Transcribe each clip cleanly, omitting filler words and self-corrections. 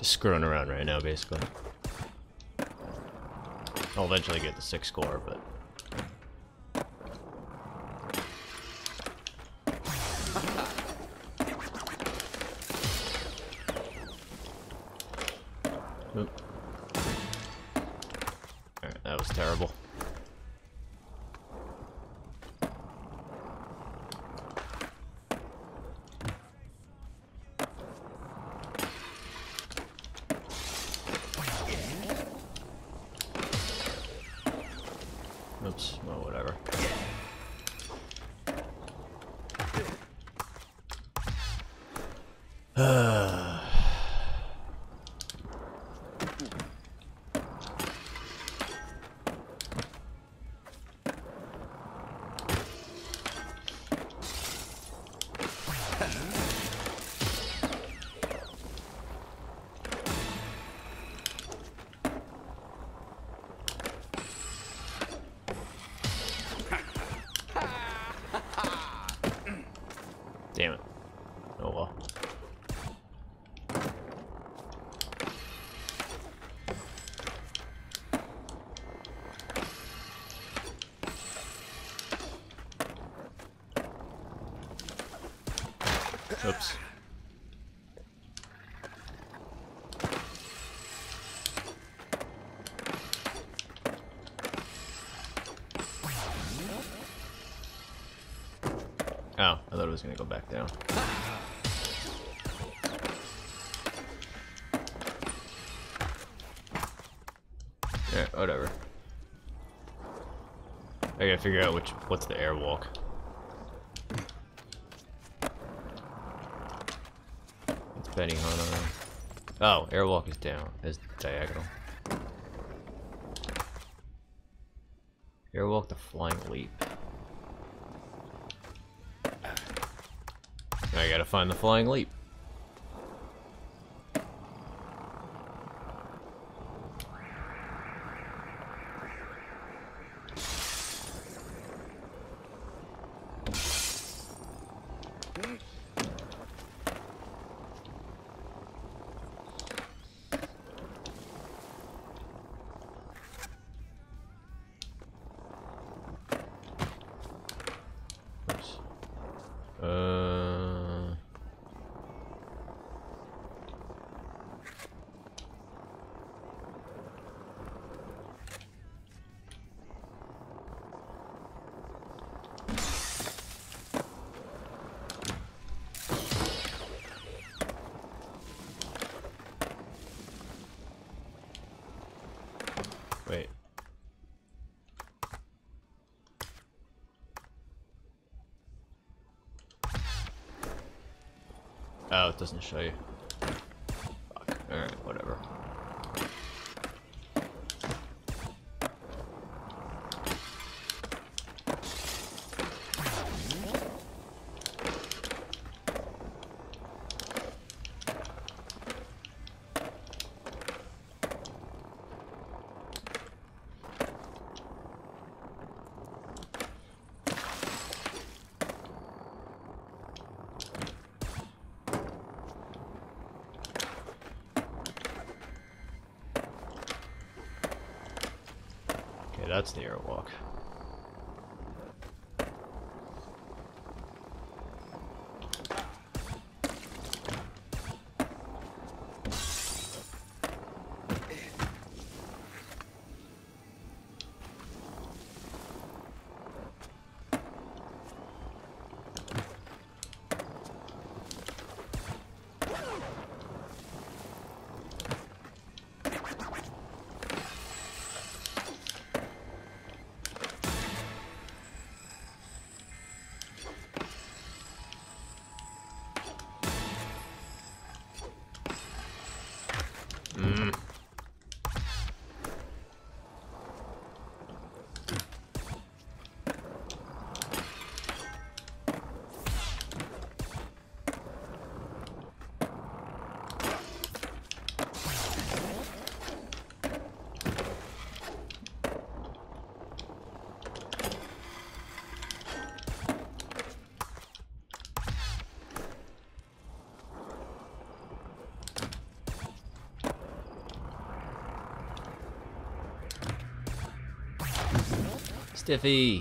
Just screwing around right now, basically. I'll eventually get the 6 score, but... Oop. Alright, that was terrible. Oops, well, whatever. Damn it. Oh well. Oops. Oh, I thought it was gonna go back down. Yeah, whatever. I gotta figure out what's the airwalk. It's Benny Hanna. Oh, airwalk is down, is diagonal. Airwalk the flying leap. I gotta find the flying leap. Oops. Wait. Oh, it doesn't show you. Fuck. Alright, whatever. Okay, that's the airwalk. Stiffy.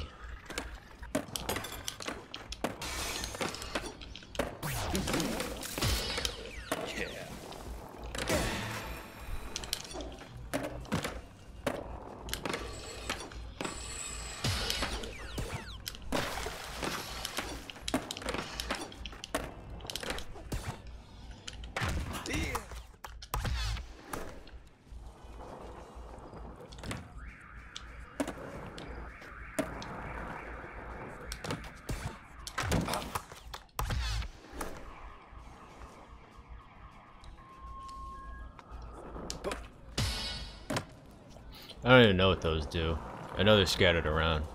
I don't even know what those do. I know they're scattered around.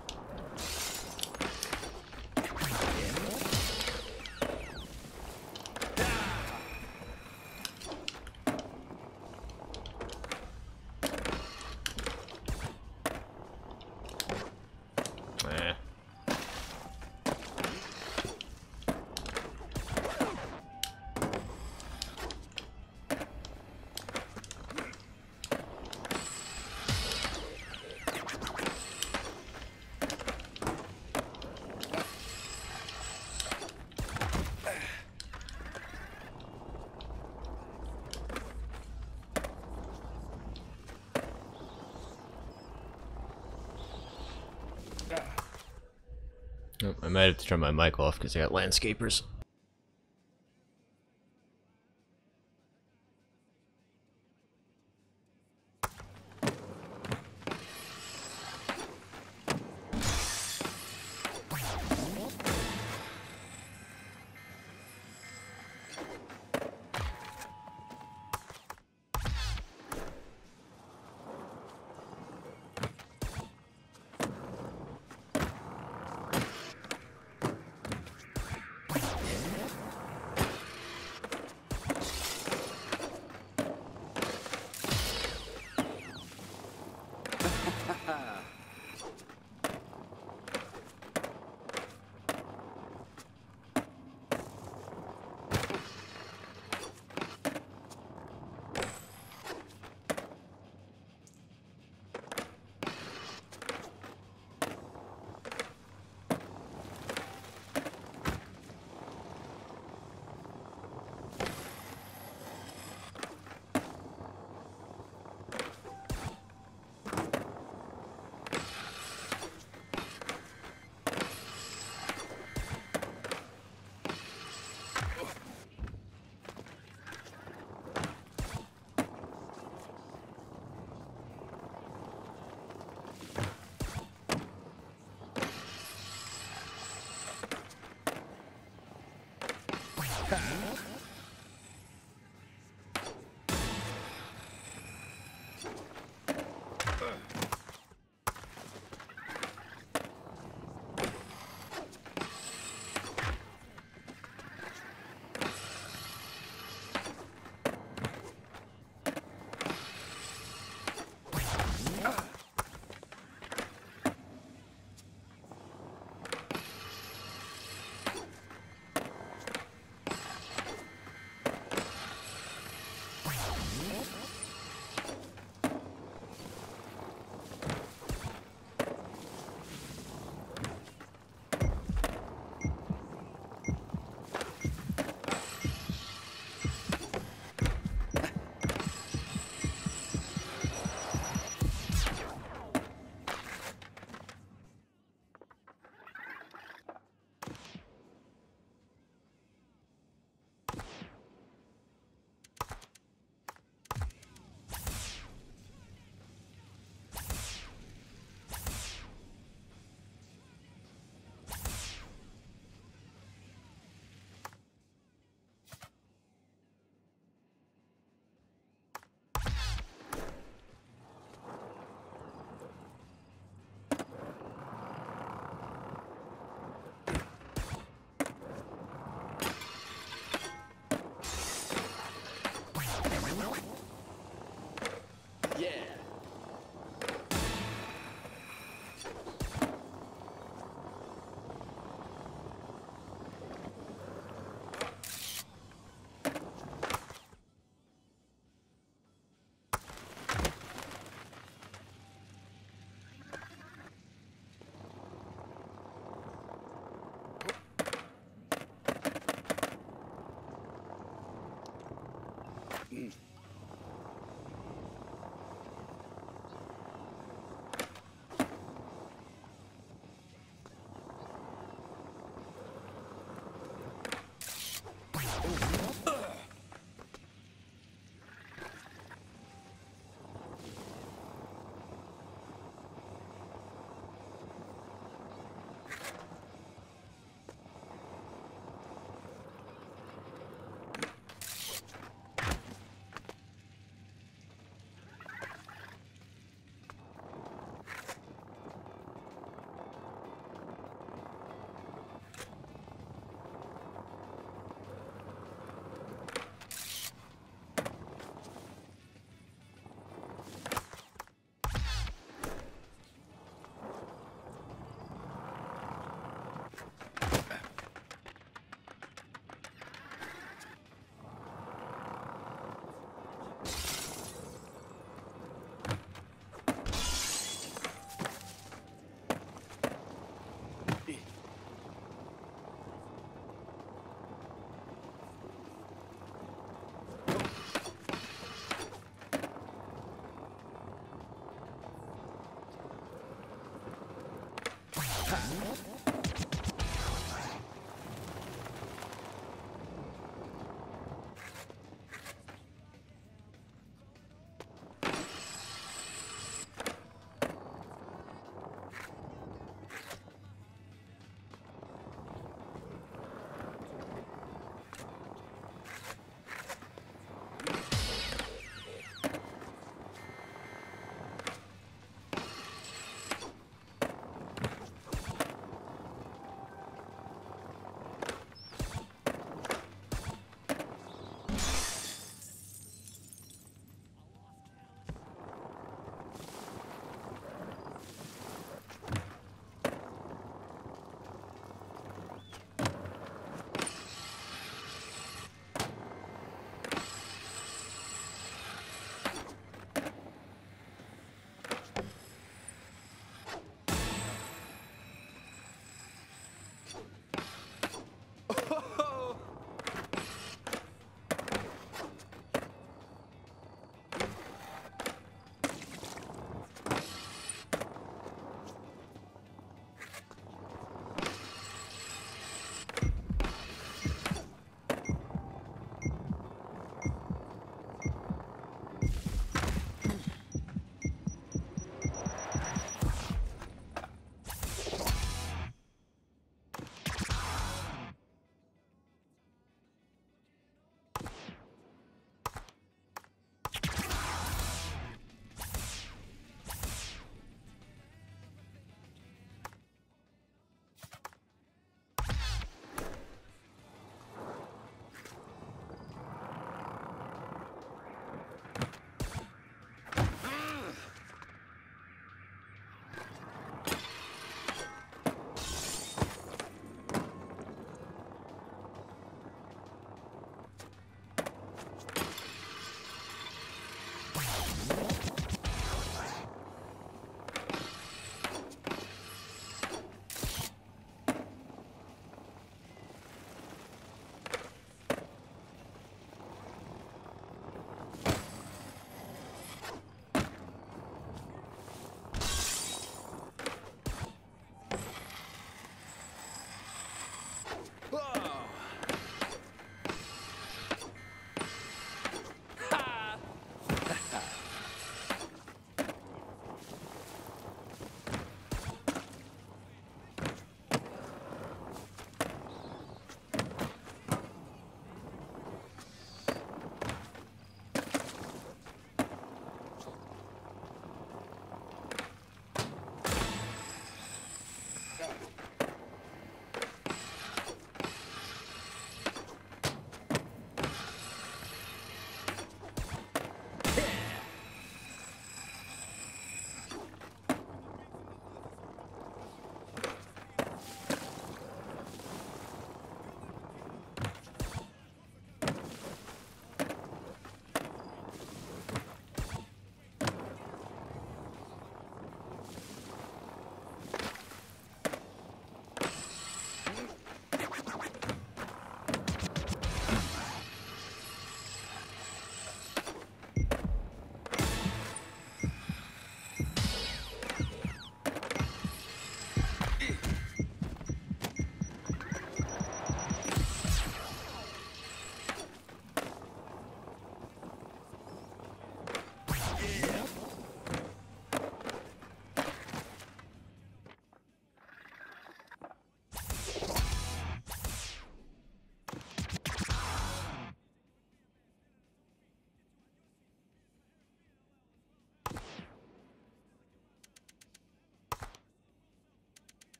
Eh. Oh, I might have to turn my mic off because I got landscapers.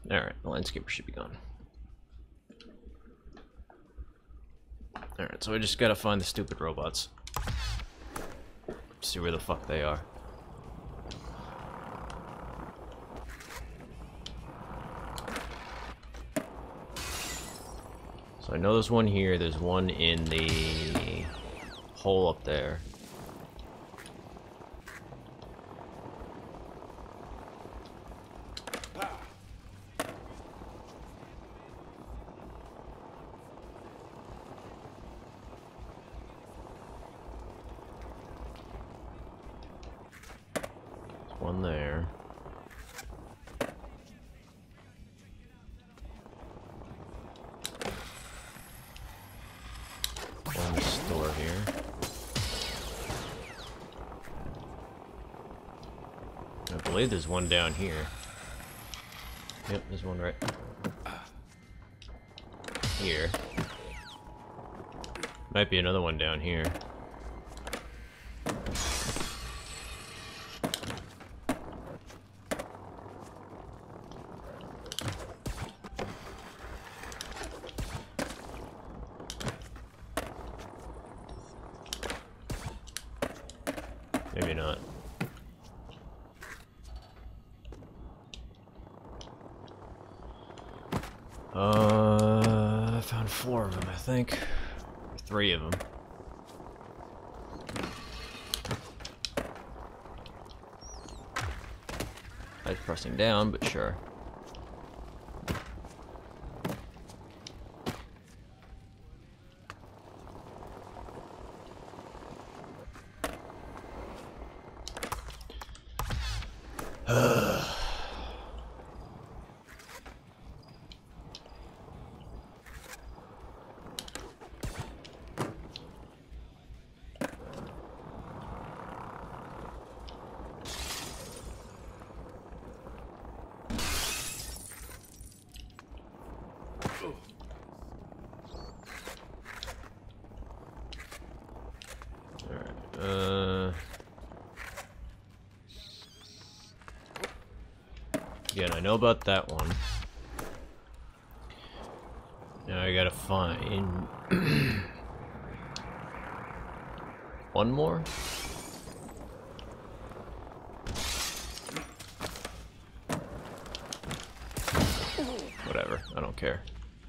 Alright, the landscaper should be gone. Alright, so I just gotta find the stupid robots. See where the fuck they are. So I know there's one here, there's one in the hole up there. There's one there. One in the store here. I believe there's one down here. Yep, there's one right here. Might be another one down here. Maybe not. I found 4 of them, I think. Or 3 of them. I was pressing down, but sure. Again, I know about that one. Now I gotta find one more. Whatever, I don't care.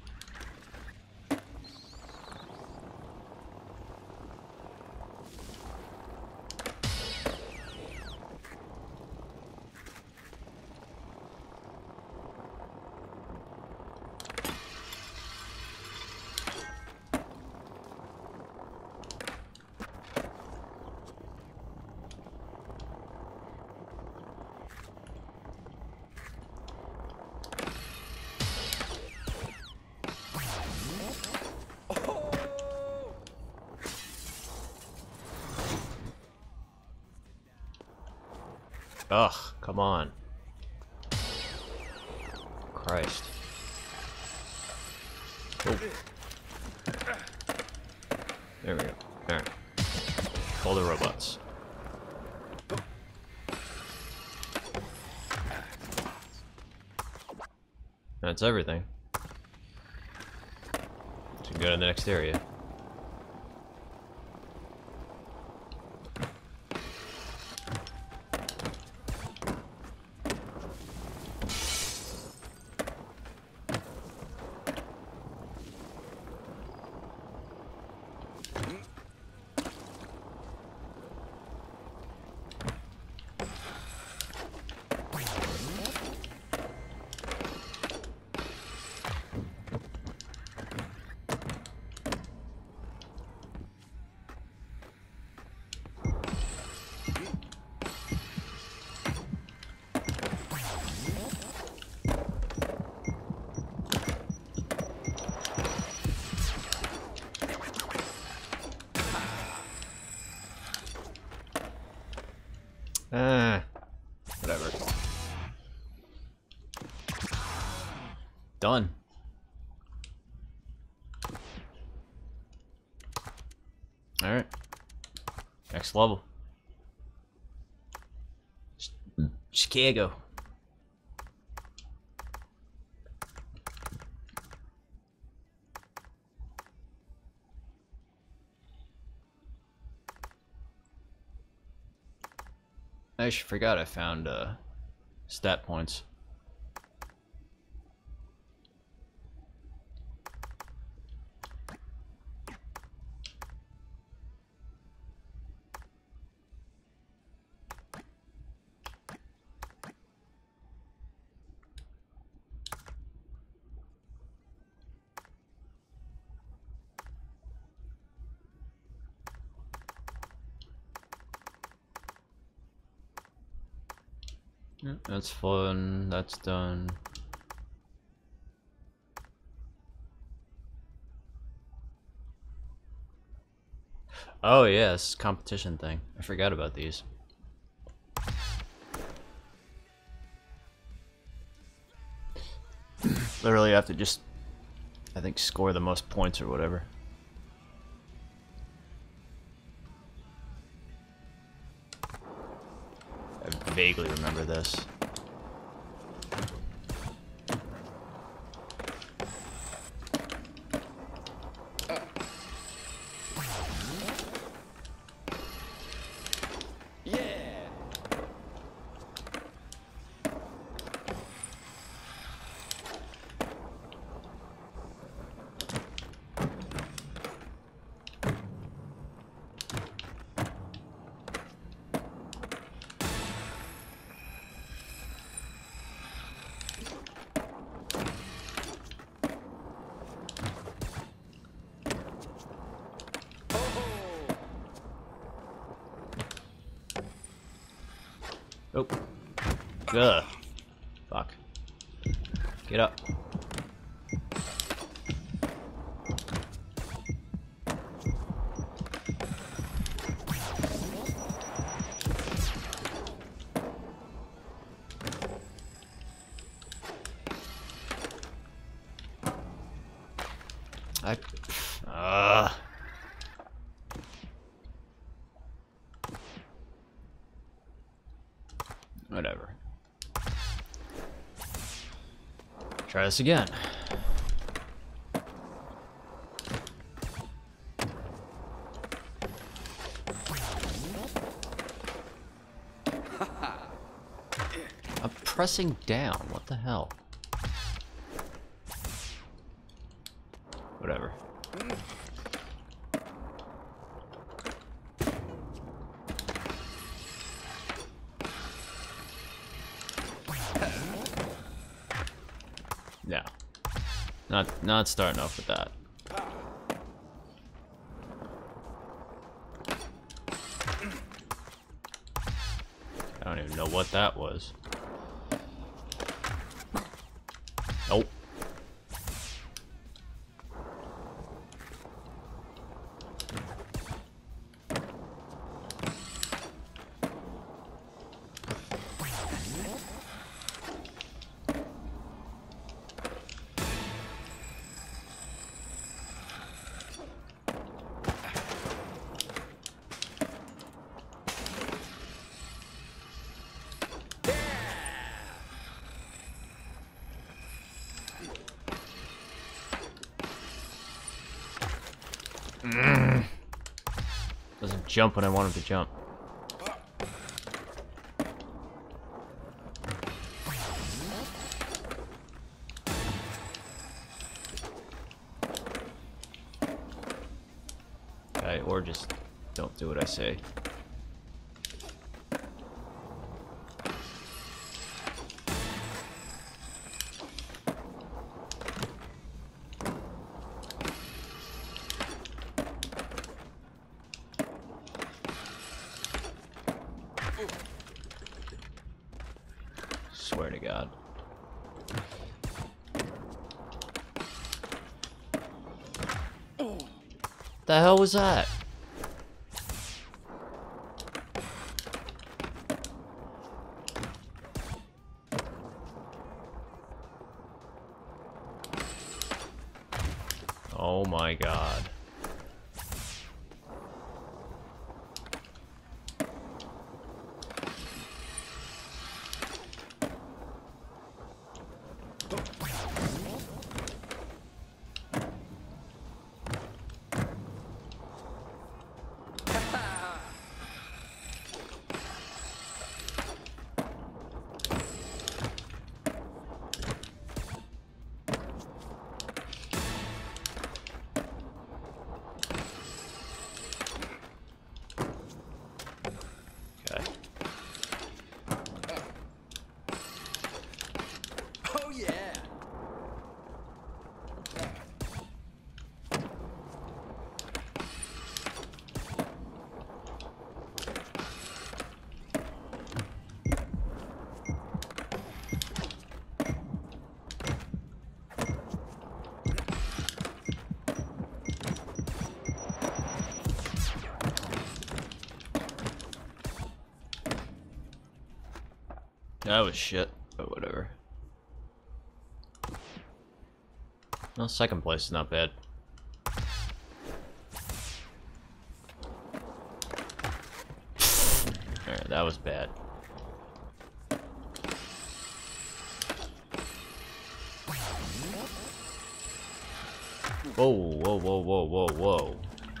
Ugh, come on. Christ. Oh. There we go. Alright. Call the robots. That's everything. So we can go to the next area. Whatever. Done. Alright. Next level. Chicago. I actually forgot I found stat points. Yeah, that's fun. That's done. Oh yes, competition thing. I forgot about these. Literally have to just, I think, score the most points or whatever. I vaguely remember this. Oh. Ugh. Fuck. Get up. Whatever. Try this again. I'm pressing down. What the hell? Whatever. Yeah. Not starting off with that. I don't even know what that was. Nope. Doesn't jump when I want him to jump. Okay, or just don't do what I say. Swear to God. The hell was that? Oh my God. That was shit, but whatever. Well, second place is not bad. Alright, that was bad. Whoa, whoa, whoa, whoa, whoa, whoa.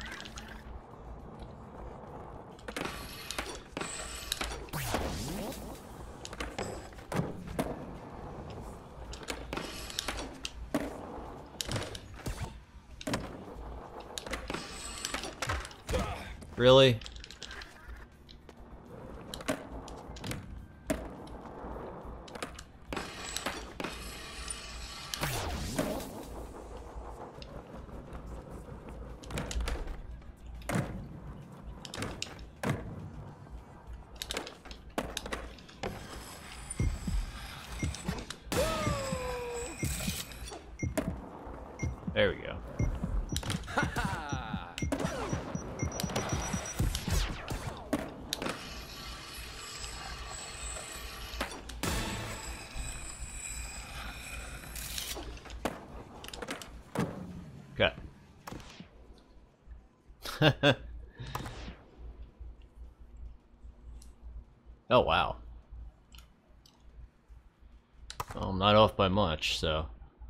Really? There we go. Okay. Oh, wow. Well, I'm not off by much, so.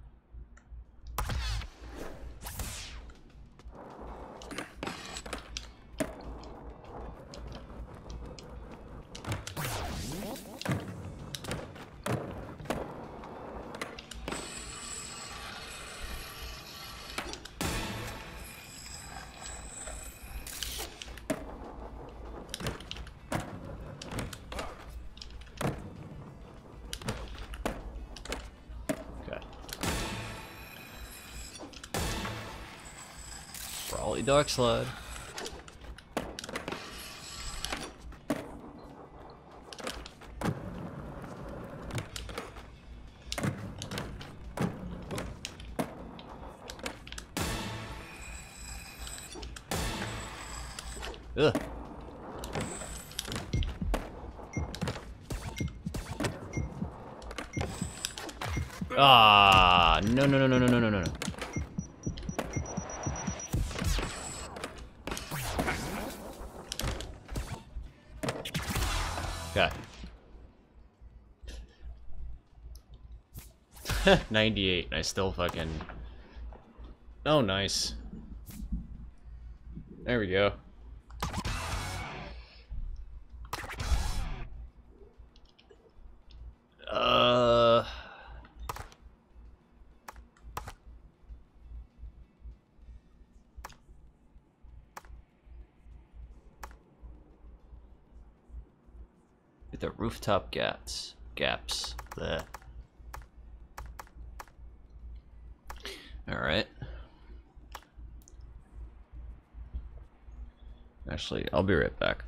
Brawly Dark Slide. Ugh. Ah, no, no, no, no, no, no, no, no. Okay. 98. I still fucking. Oh, nice. There we go. Get the rooftop gaps. There. Alright. Actually, I'll be right back.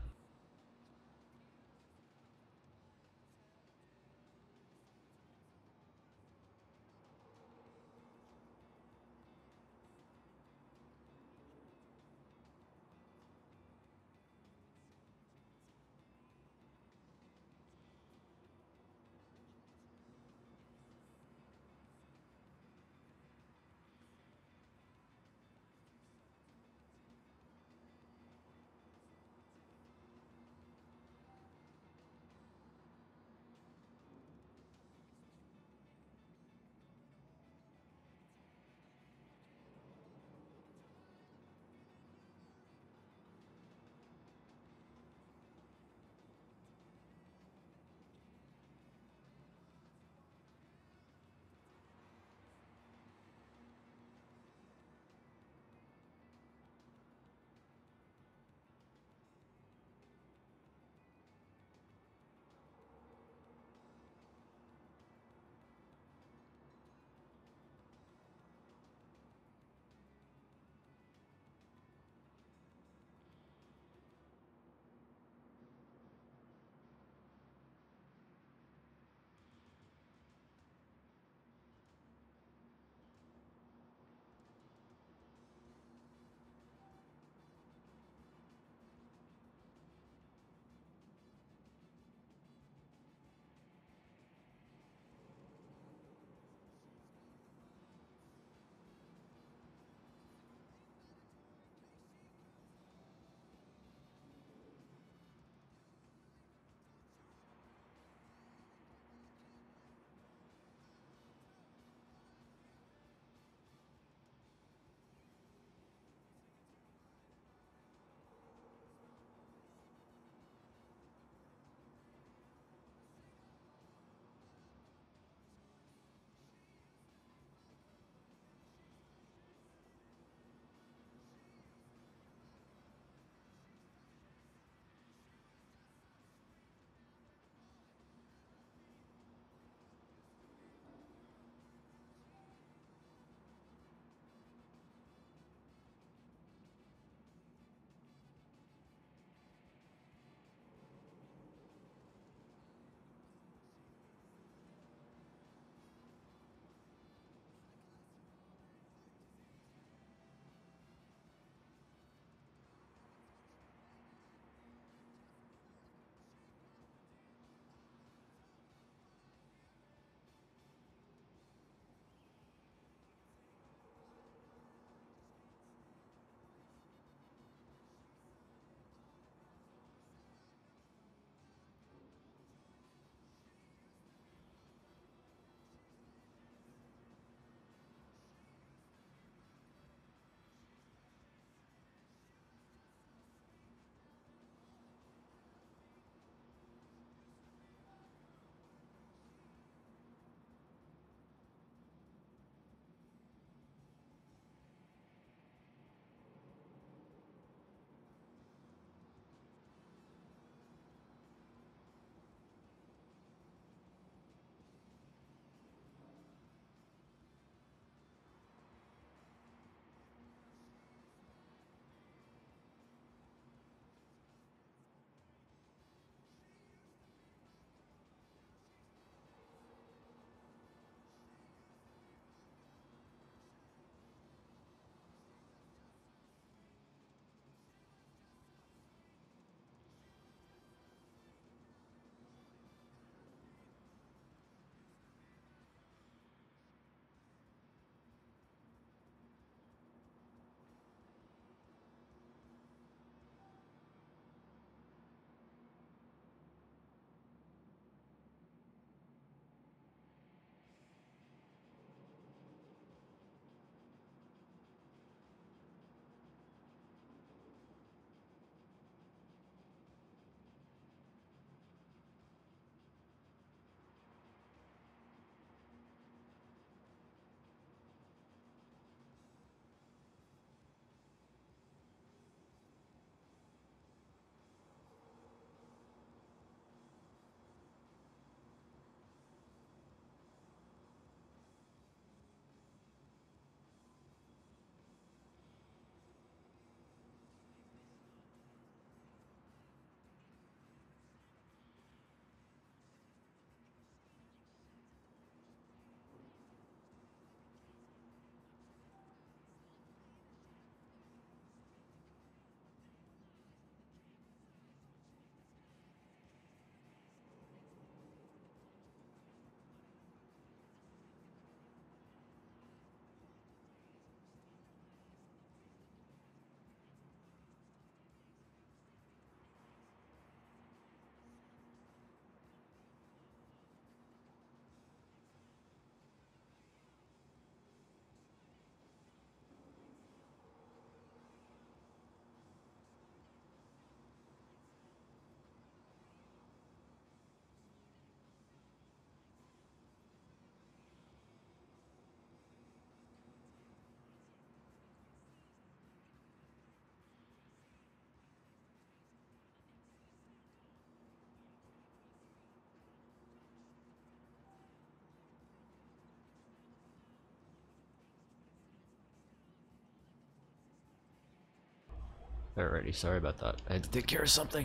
Alrighty, sorry about that. I had to take care of something.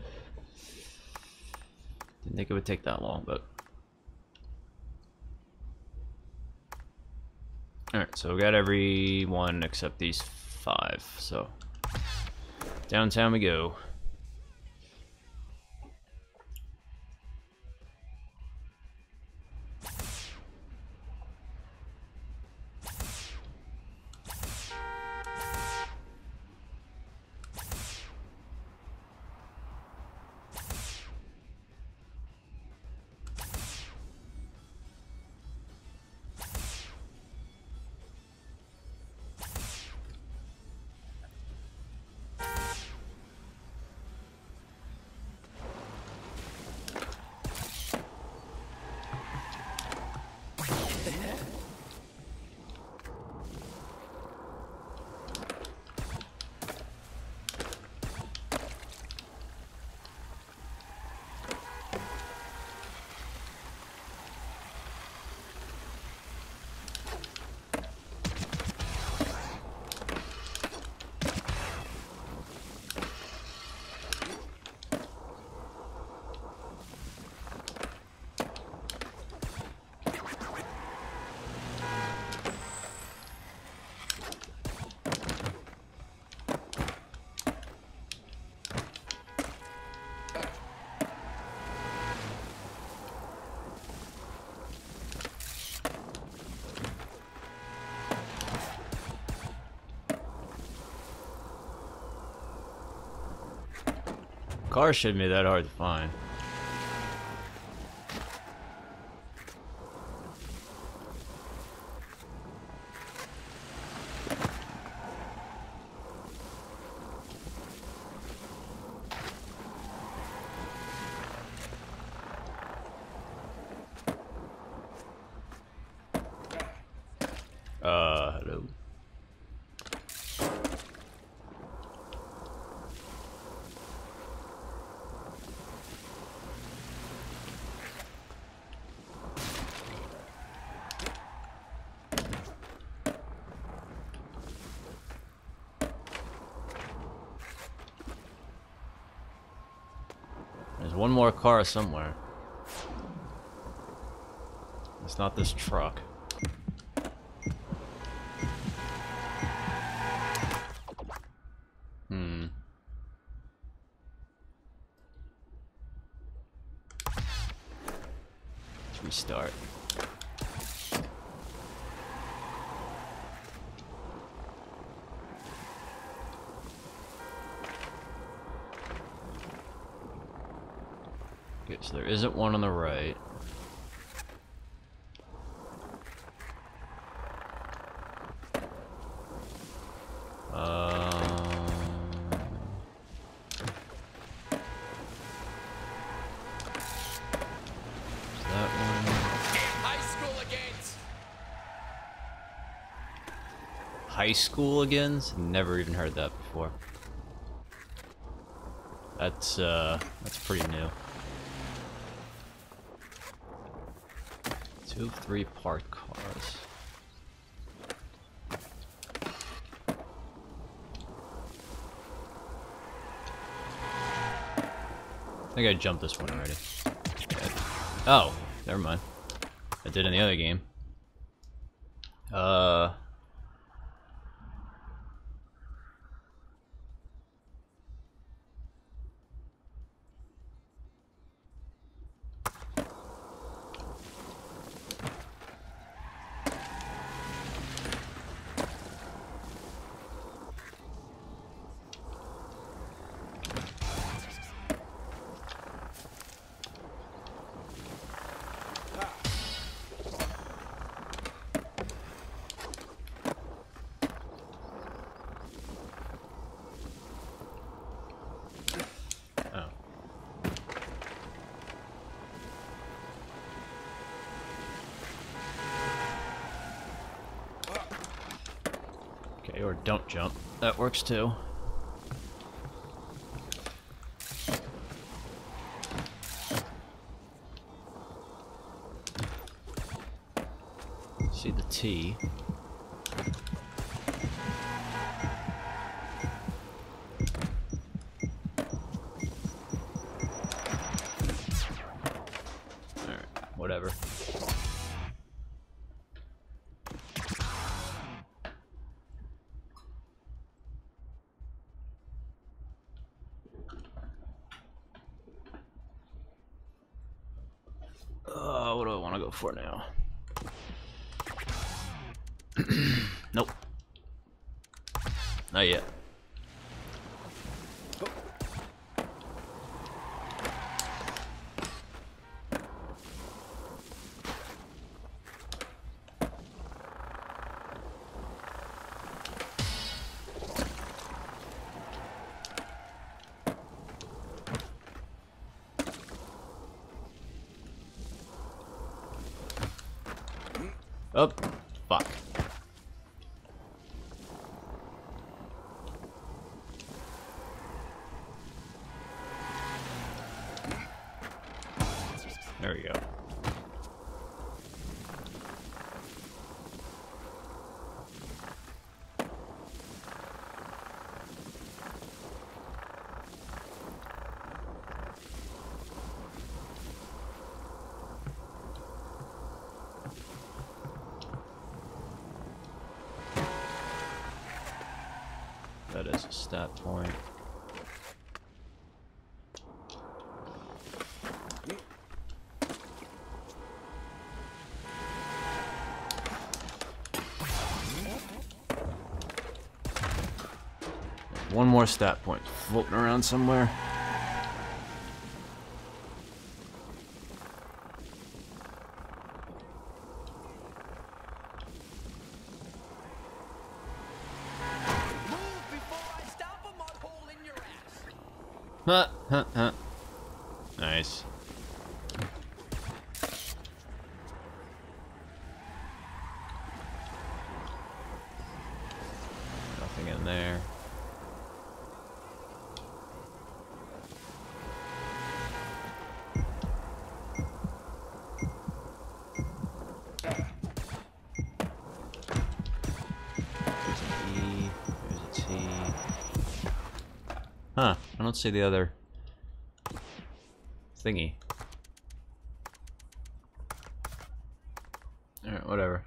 Didn't think it would take that long, but... Alright, so we got everyone except these 5, so... Downtown we go. Cars shouldn't be that hard to find. Hello. There's one more car somewhere. It's not this truck. Let's restart. Okay, so there isn't one on the right. That one. High school again. High school again? Never even heard that before. That's pretty new. 2 of 3 parked cars. I think I jumped this one already. Oh, never mind. I did in the other game. Okay, or don't jump. That works too. See the T. What do I want to go for now? Nope. Not yet. Oh, fuck. There we go. That is a stat point. One more stat point floating around somewhere. Huh, huh, huh. Nice. Nothing in there. There's an E, there's a T. Huh, I don't see the other thingy. Alright, whatever.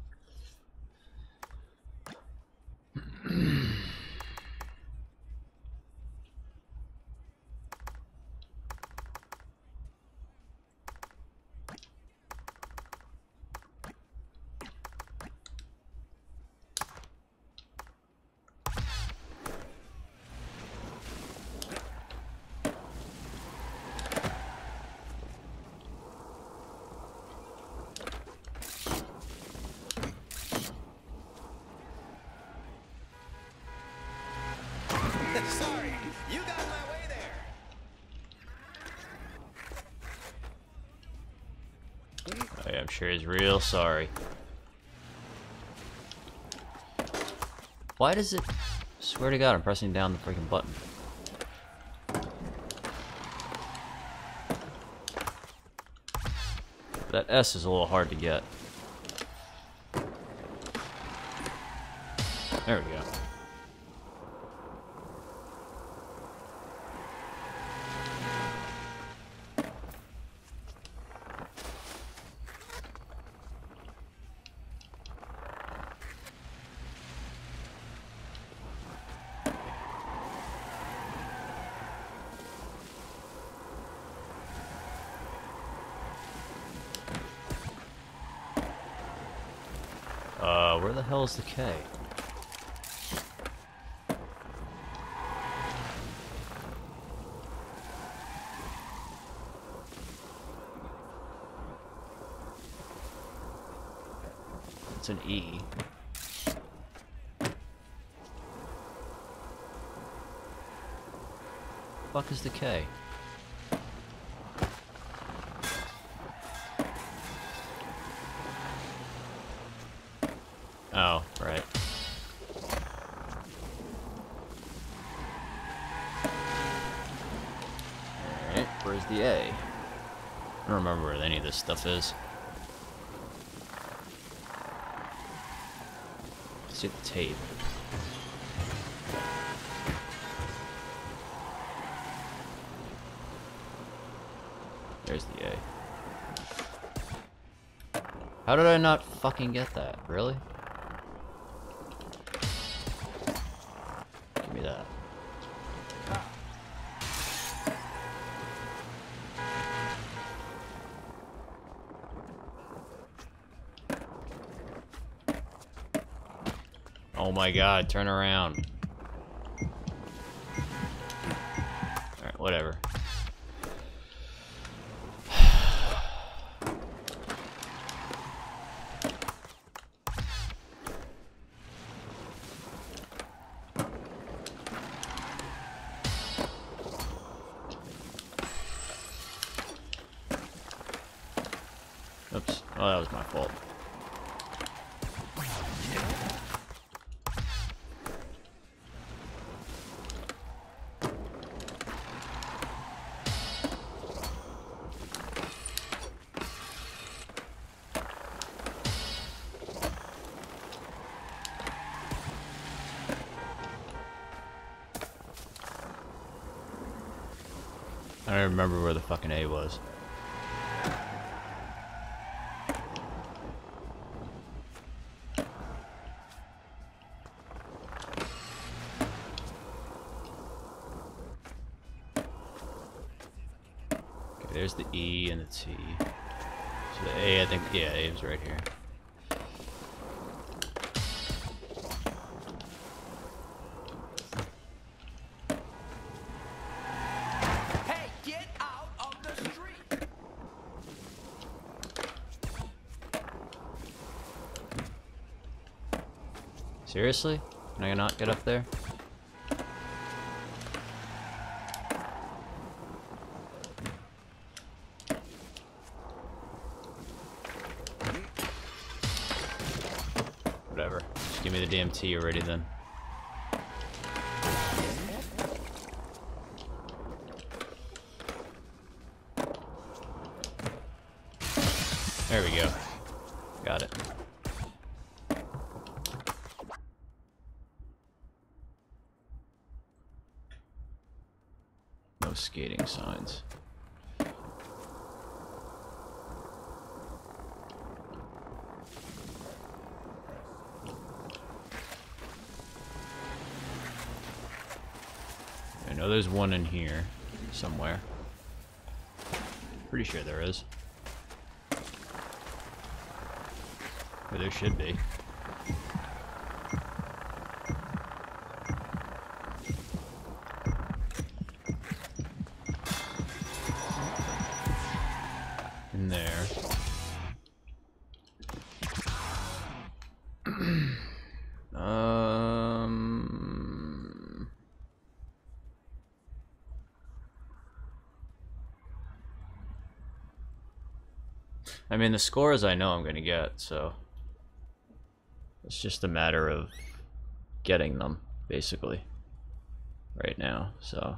Sorry, you got in my way there. I'm sure he's real sorry. Why does it... Swear to God, I'm pressing down the freaking button. That S is a little hard to get. There we go. Where the hell is the K? It's an E. Fuck is the K? Oh, right. Alright, where's the A? I don't remember where any of this stuff is. Let's see the tape. There's the A. How did I not fucking get that? Really? Give me that. Oh my god, turn around. Alright, whatever. Oops. Oh, that was my fault. I don't remember where the fucking A was. Okay, there's the E and the T. So the A, I think, yeah, A is right here. Hey, get out of the street! Seriously? Can I not get up there? Whatever. Just give me the damn T already then. There we go. Got it. No skating signs. I know there's one in here somewhere. Pretty sure there is. Or there should be. In there. I mean, the scores I know I'm gonna get, so it's just a matter of getting them, basically, right now, so.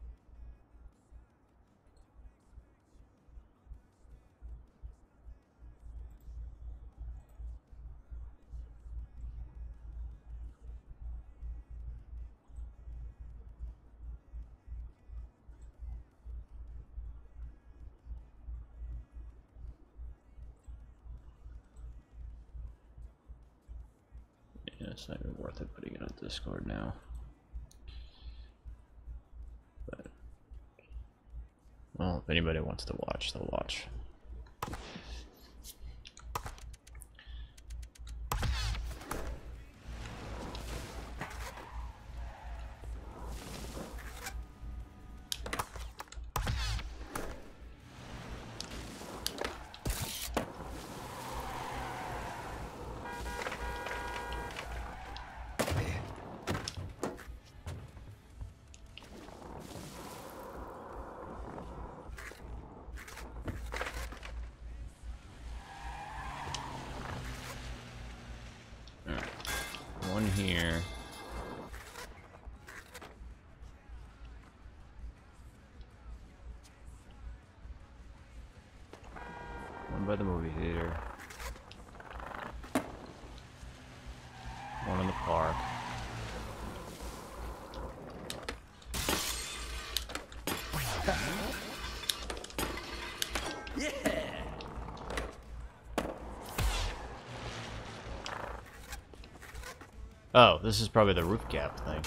Yeah, it's not even worth it putting it on Discord now. But, well, if anybody wants to watch, they'll watch. One here. One by the movie theater. One in the park. Yeah! Oh, this is probably the roof gap thing.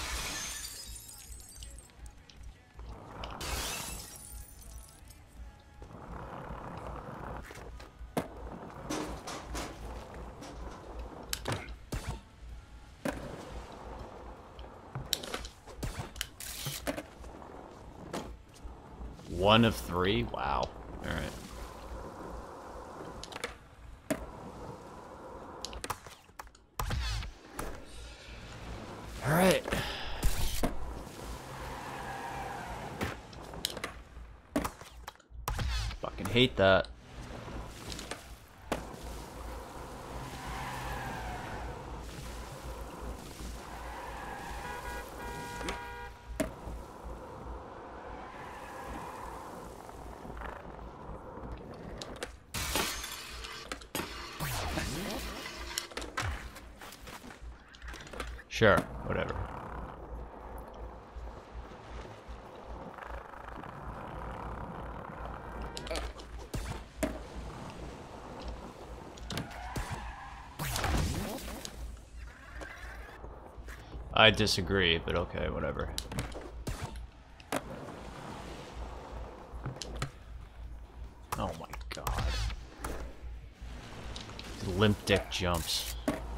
1 of 3? Wow. Alright. Alright. Fucking hate that. Sure, whatever. I disagree, but okay, whatever. Oh my god. Limp dick jumps.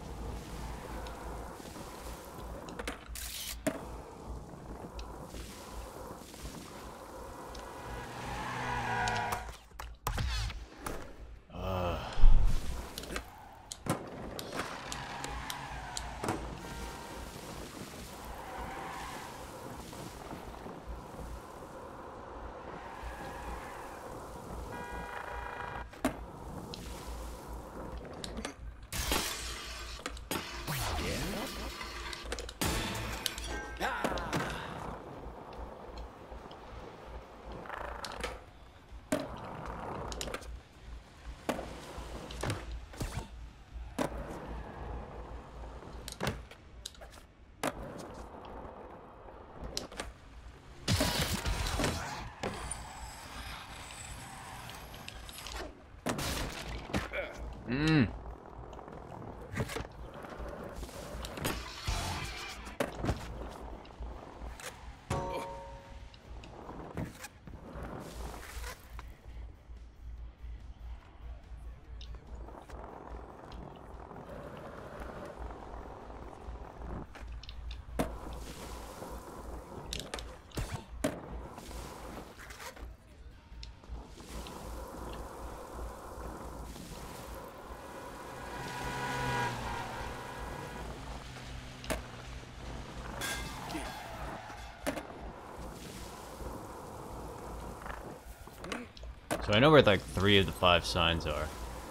So I know where like 3 of the 5 signs are.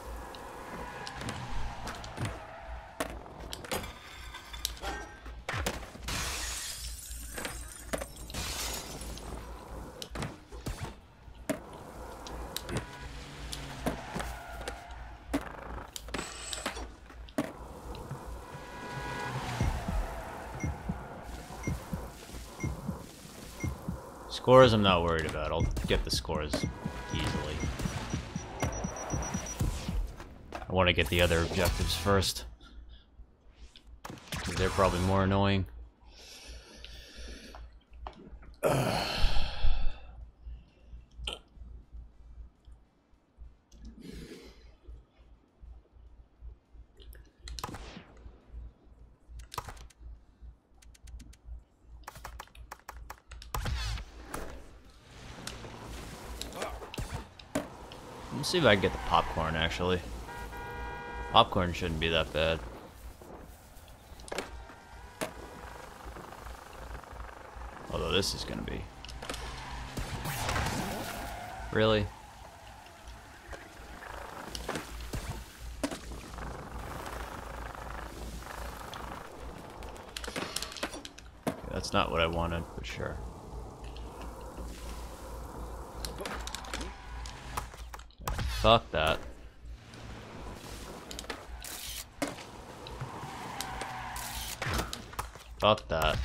Scores I'm not worried about. I'll get the scores easily. I want to get the other objectives first. They're probably more annoying. Let's see if I can get the popcorn, actually. Popcorn shouldn't be that bad. Although this is gonna be. Really? Okay, that's not what I wanted, but sure. Fuck that. Fuck that.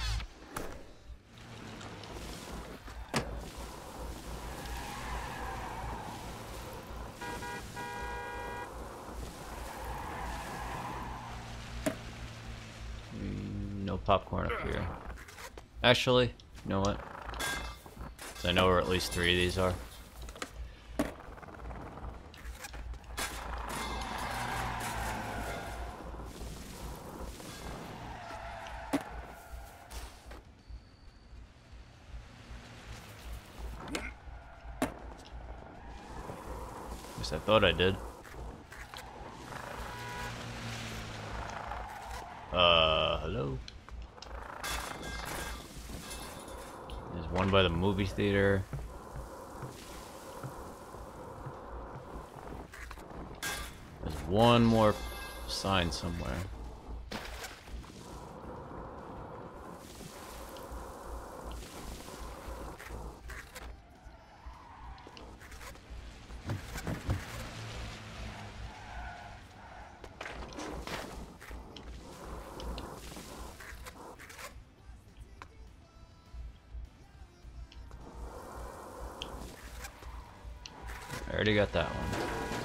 No popcorn up here. Actually, you know what? I know where at least 3 of these are. least I thought I did. Hello? There's one by the movie theater. There's one more sign somewhere. I already got that one.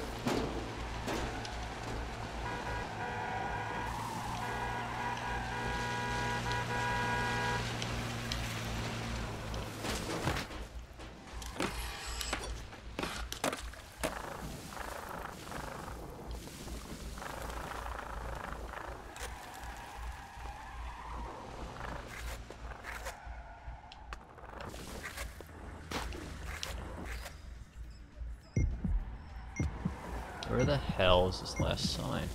Where the hell is this last sign?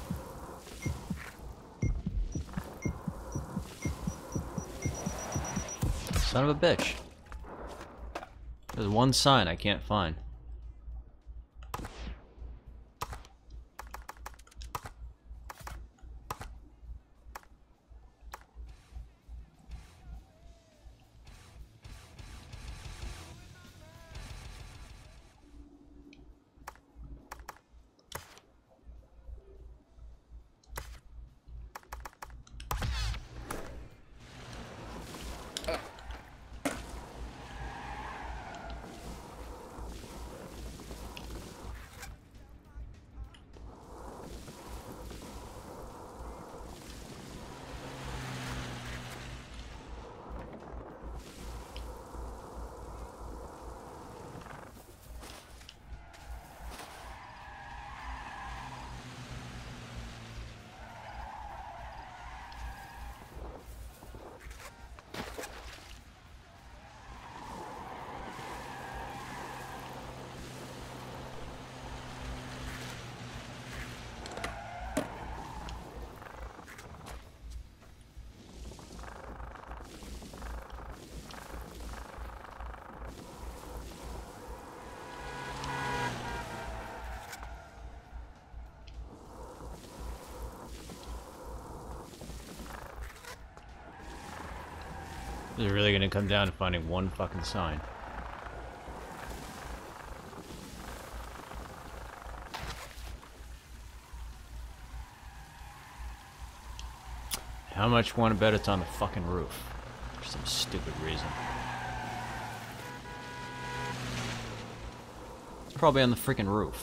Son of a bitch. There's one sign I can't find. Is it really gonna come down to finding one fucking sign? How much want to bet it's on the fucking roof? For some stupid reason. It's probably on the freaking roof.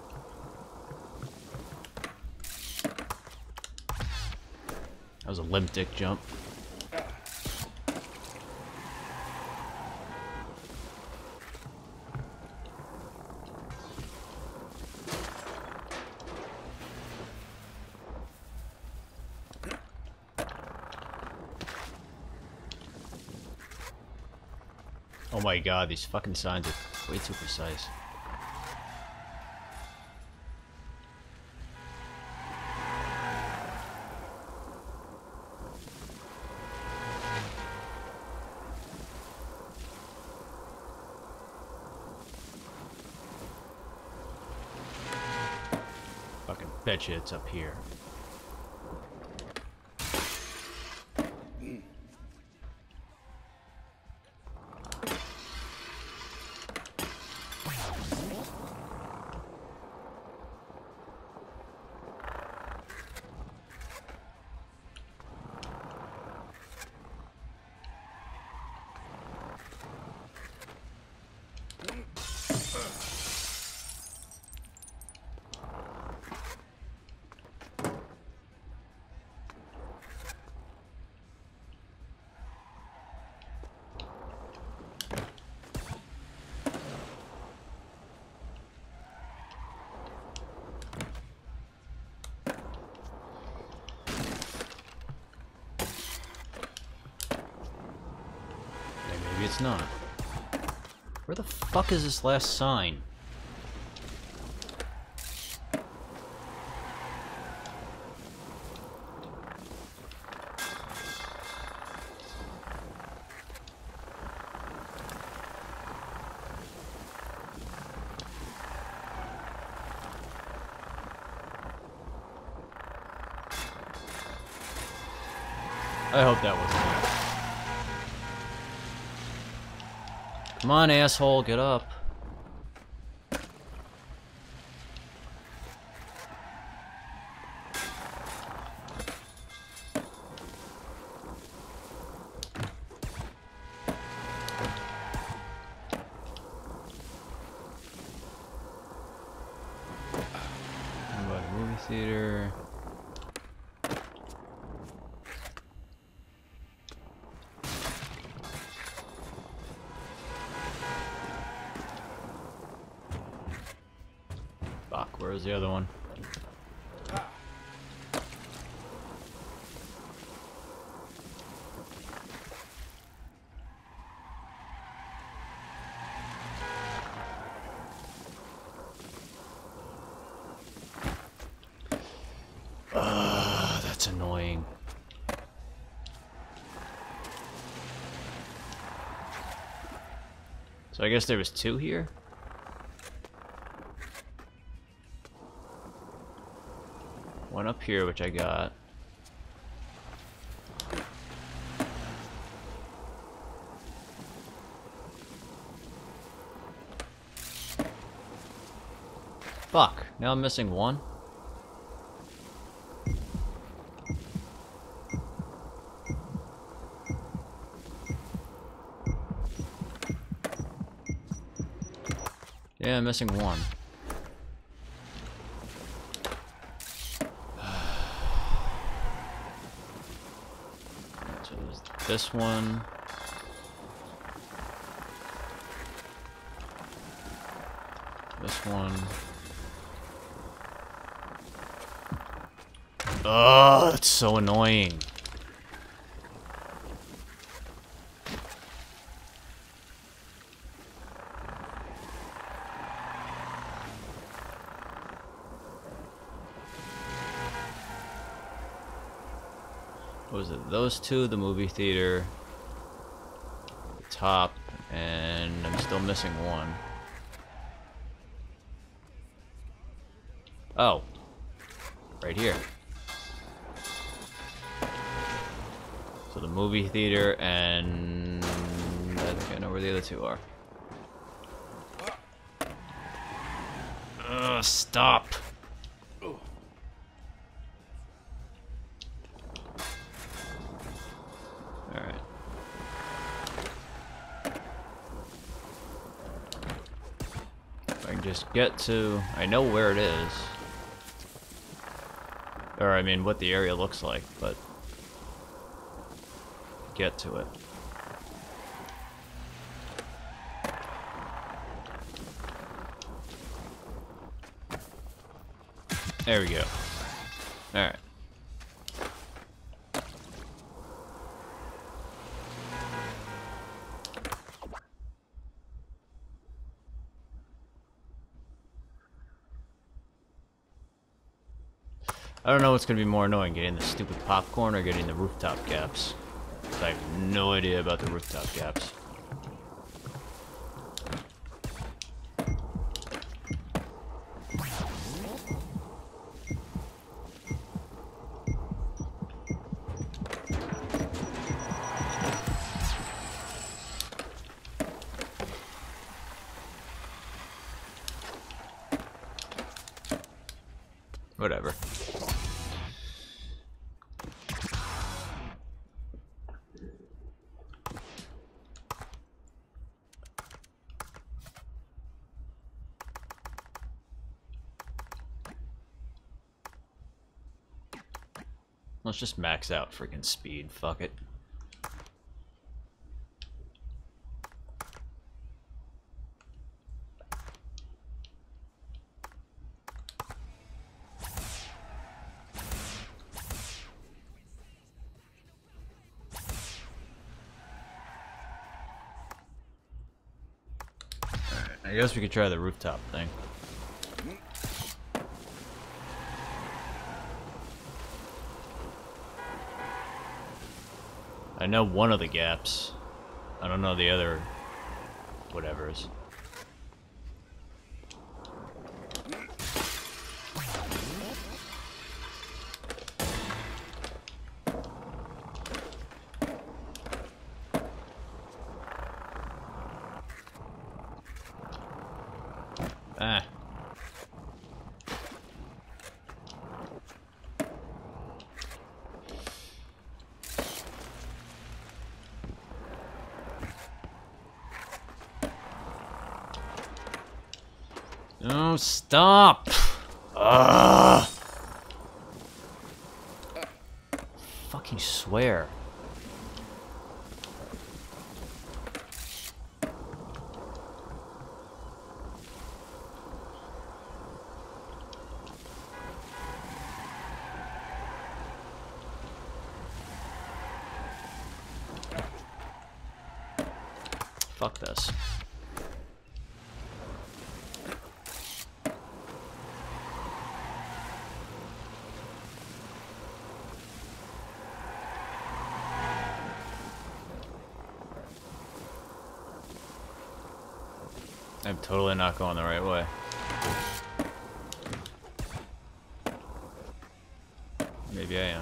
That was a limp dick jump. Oh my god, these fucking signs are way too precise. Fucking betcha it's up here. Maybe it's not. Where the fuck is this last sign? I hope that wasn't it. Come on, asshole, get up. How about a movie theater? Fuck, where's the other one? That's annoying. So I guess there was 2 here? One up here, which I got. Fuck, now I'm missing one. Yeah, I'm missing one. So there's this one. This one. Oh, that's so annoying. What was it? Those 2, the movie theater, the top, and I'm still missing one. Oh. Right here. So the movie theater and I think I know where the other 2 are. Stop. Alright. If I can just get to... I know where it is. Or, I mean, what the area looks like, but... get to it. There we go. Alright. I don't know what's gonna be more annoying, getting the stupid popcorn or getting the rooftop gaps. 'Cause I have no idea about the rooftop gaps. Whatever. Let's just max out freaking speed. Fuck it. I guess we could try the rooftop thing. I know one of the gaps. I don't know the other whatevers. No, stop! Ugh! Fucking swear. Fuck this. I'm totally not going the right way. Maybe I am.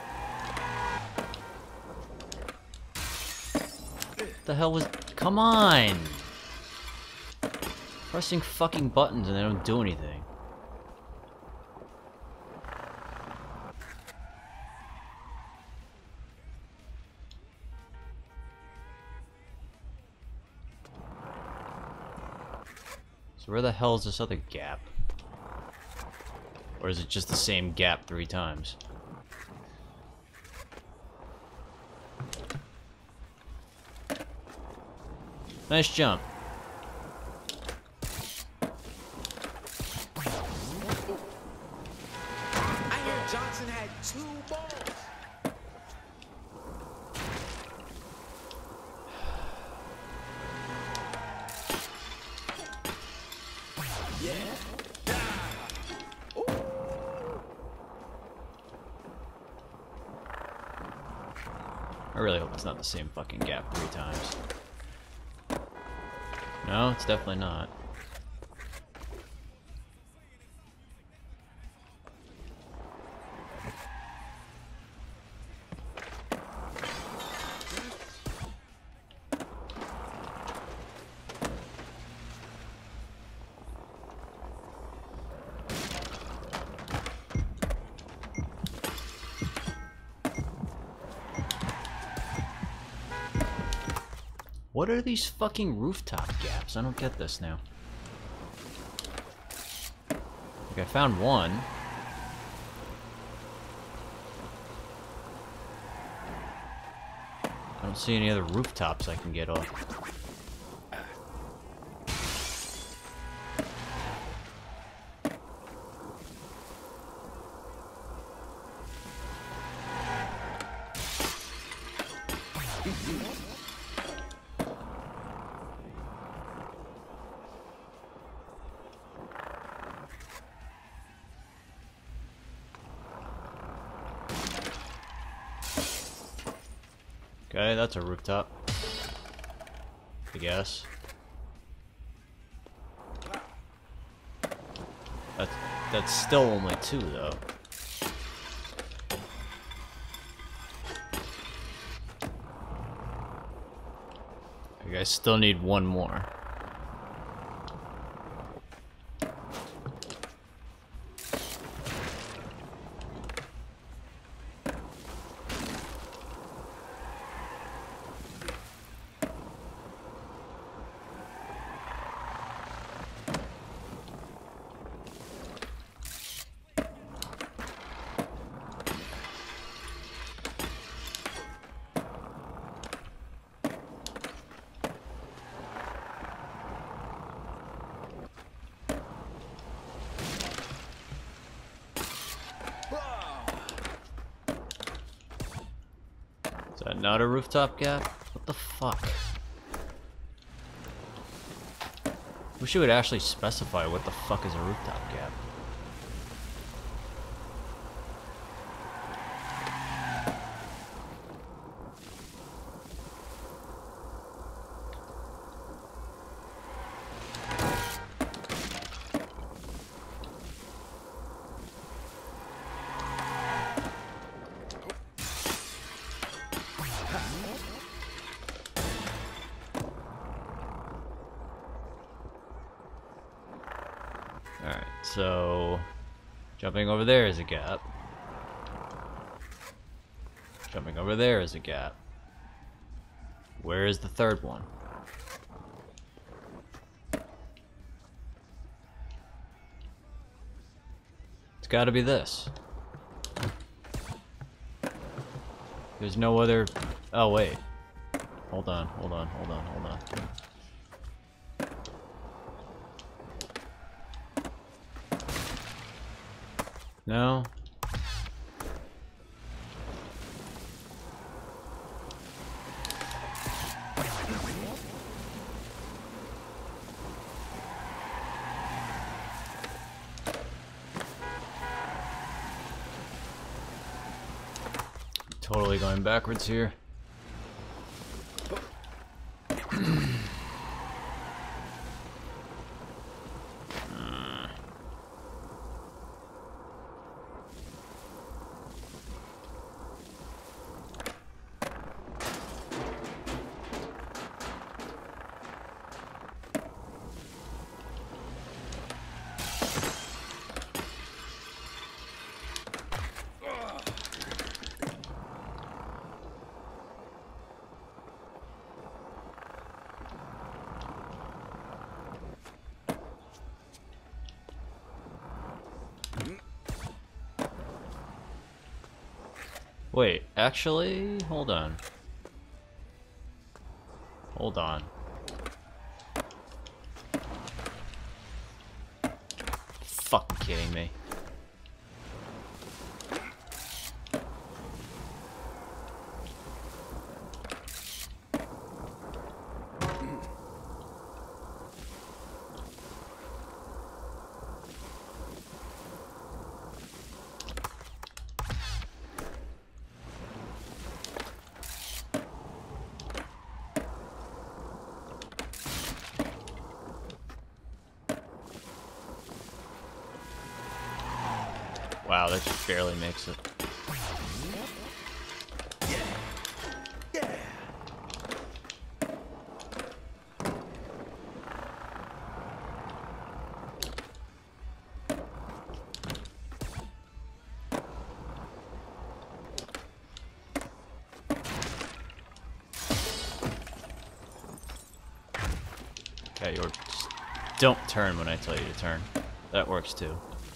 What the hell was... Come on! Pressing fucking buttons and they don't do anything. So where the hell is this other gap? Or is it just the same gap 3 times? Nice jump. I hear Johnson had 2 balls. Yeah. Ooh. I really hope it's not the same fucking gap 3 times. No, it's definitely not. What are these fucking rooftop gaps? I don't get this now. Like, I found one. I don't see any other rooftops I can get off. Okay, that's a rooftop. I guess. That's still only 2 though. I still need 1 more. Is that not a rooftop gap? What the fuck? Wish it would actually specify what the fuck is a rooftop gap. Alright, so jumping over there is a gap. Jumping over there is a gap. Where is the 3rd one? got to be this. There's no other... Oh, wait. Hold on. No? Totally going backwards here. Wait, actually, hold on. Hold on. Fucking kidding me. Wow, that just barely makes it. Okay, or just don't turn when I tell you to turn. That works too.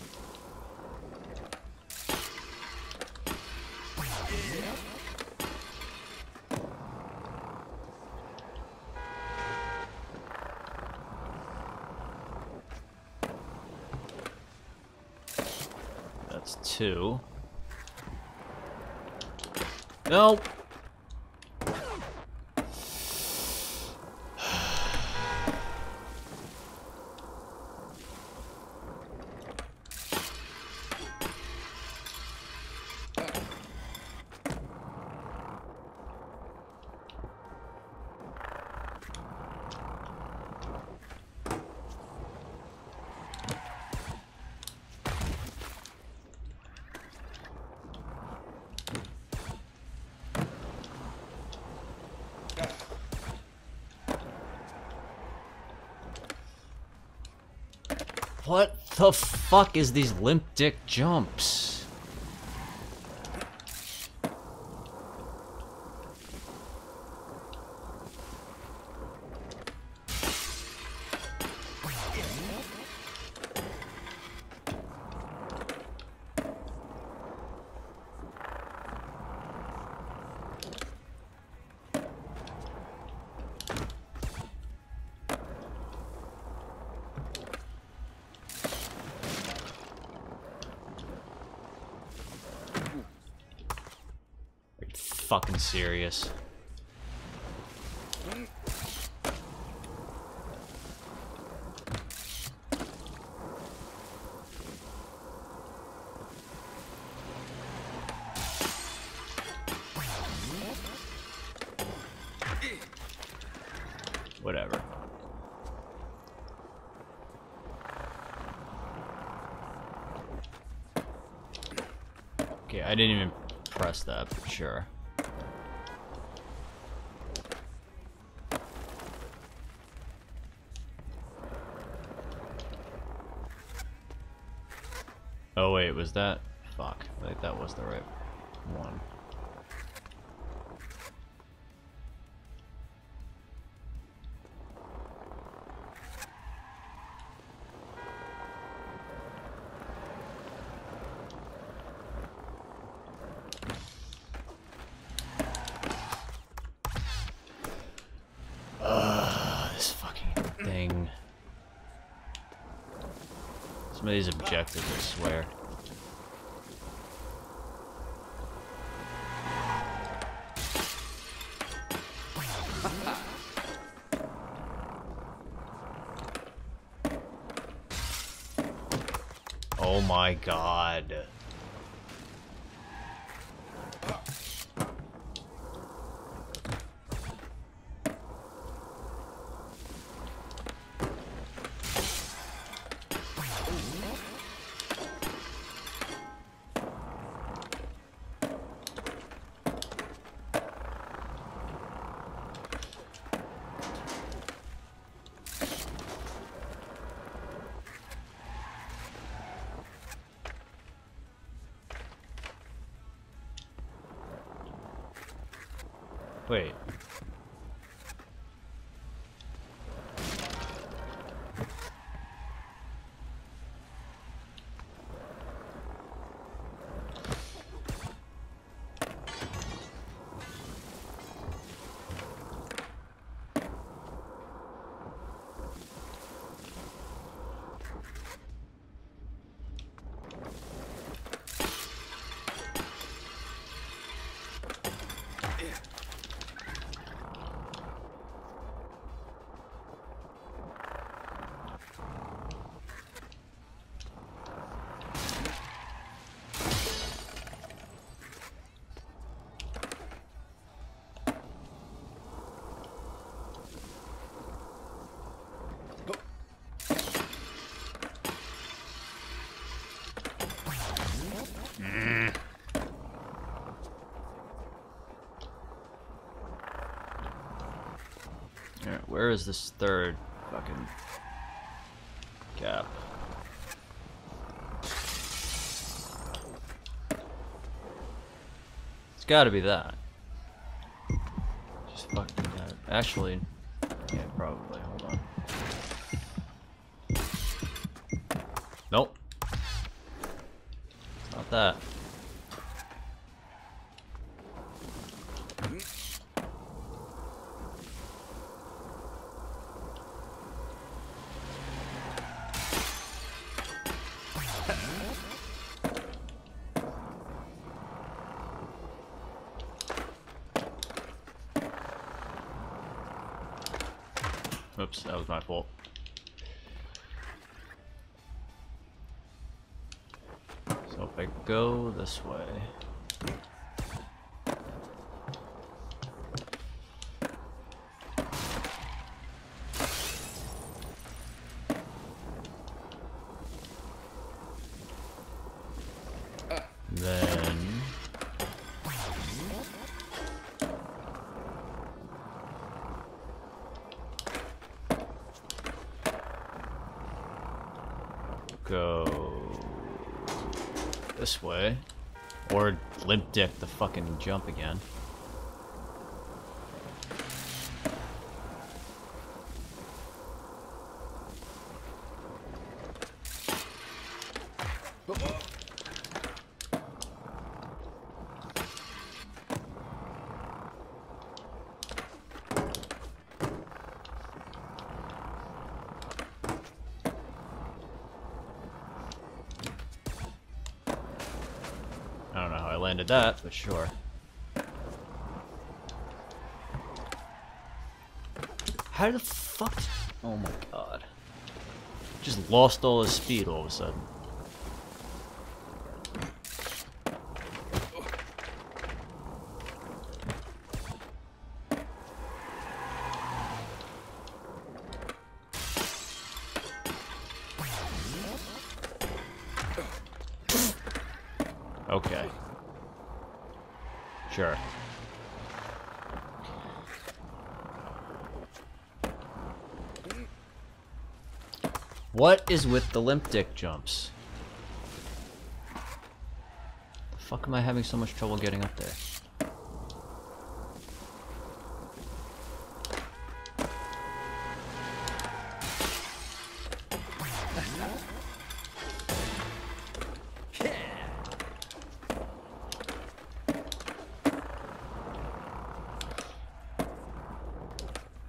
That's 2. Nope. What the fuck is these limp dick jumps? Fucking serious. Whatever. Okay, I didn't even press that, but sure. Oh wait, was that? Fuck, I think that was the right one. Some of these objectives, I swear. Oh my god. Wait. Alright, where is this third fucking gap? It's gotta be that. Just fucking got it. Actually, yeah, probably. Hold on. Nope. It's not that. Oops, that was my fault. So if I go this way... then... go this way, or limp dick the fucking jump again. I don't know how I landed that, but sure. How the fuck? Oh my god. Just lost all his speed all of a sudden. Okay. Sure. What is with the limp dick jumps? The fuck am I having so much trouble getting up there?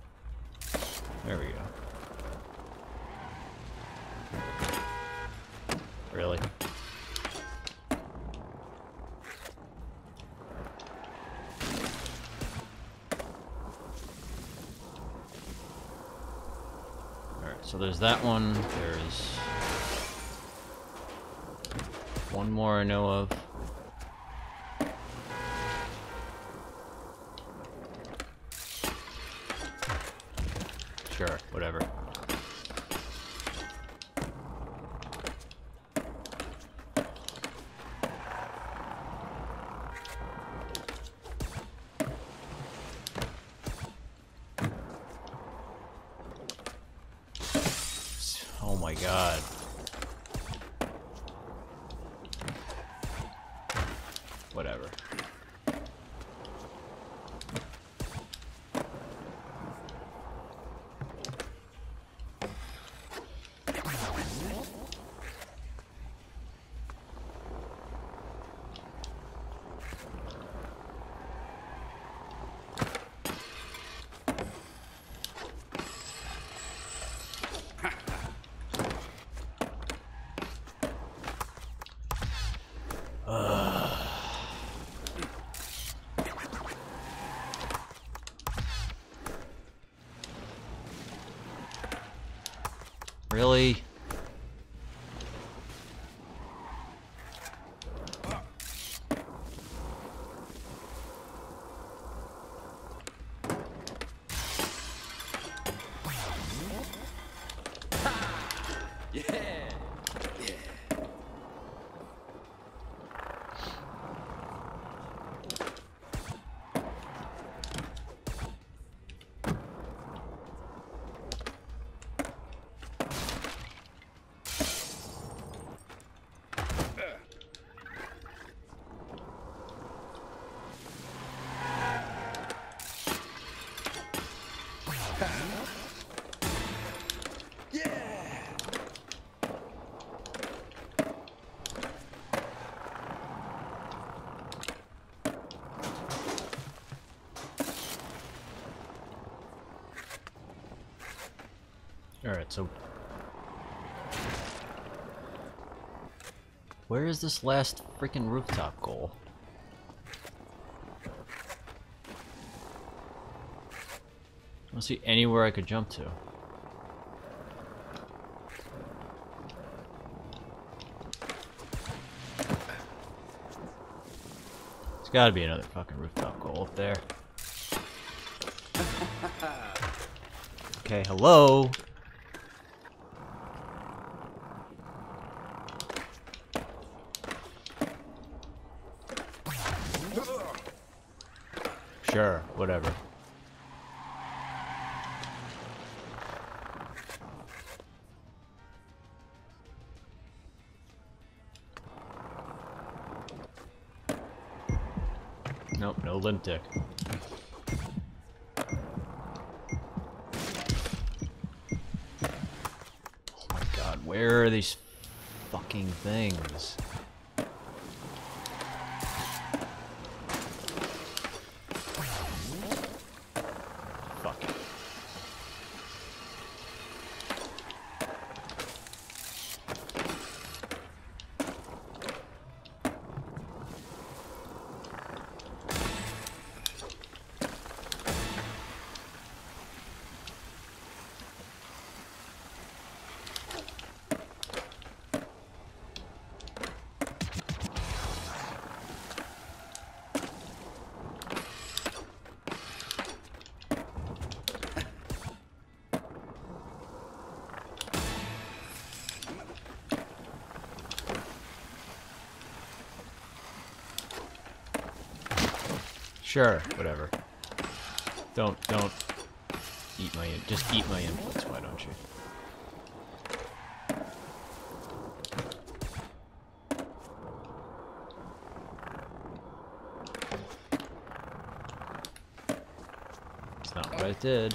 There we go. So there's that one. There's one more I know of. Sure, whatever. Oh my god. Whatever. Really? Yeah. Alright, so where is this last freaking rooftop goal? I don't see anywhere I could jump to. There's gotta be another fucking rooftop goal up there. Okay, hello? Sure, whatever. Nope, no limp dick. Oh my god, where are these fucking things? Fuck it. Sure, whatever. Don't eat my, just eat my inputs, why don't you? It's not what I did.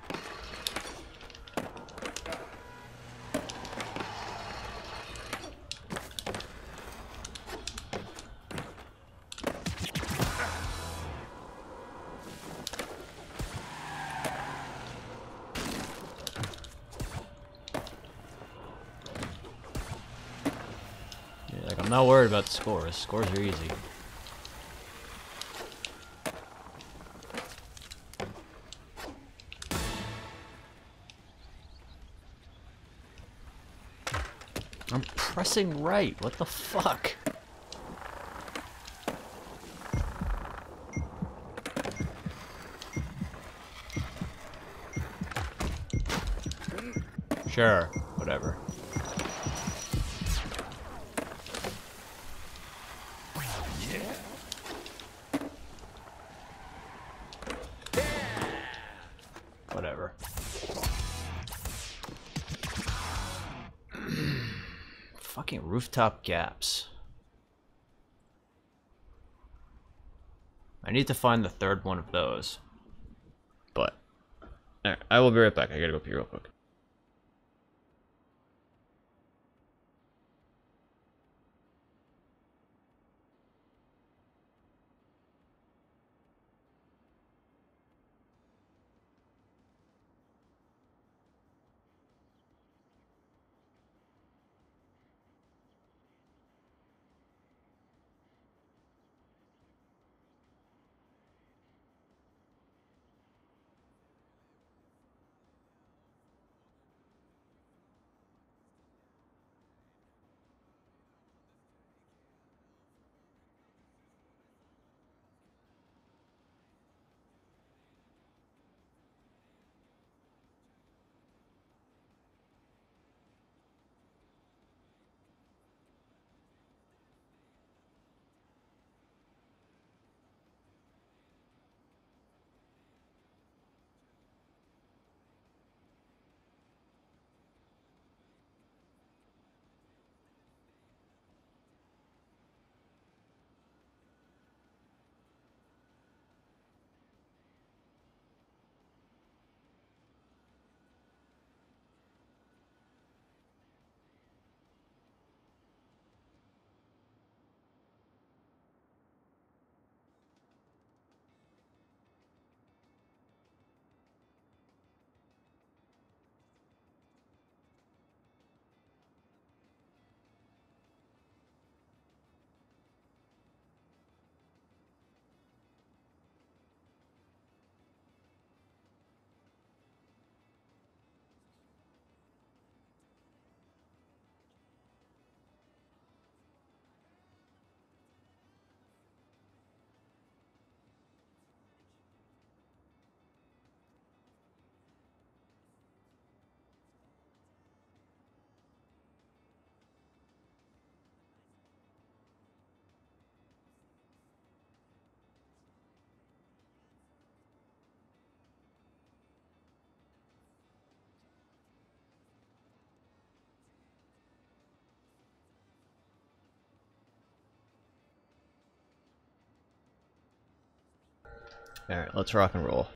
Like, I'm not worried about the scores. Scores are easy. pressing right. What the fuck? Sure, whatever. Whatever. Fucking rooftop gaps. I need to find the third one of those. But alright, I will be right back. I gotta go pee real quick. Alright, let's rock and roll.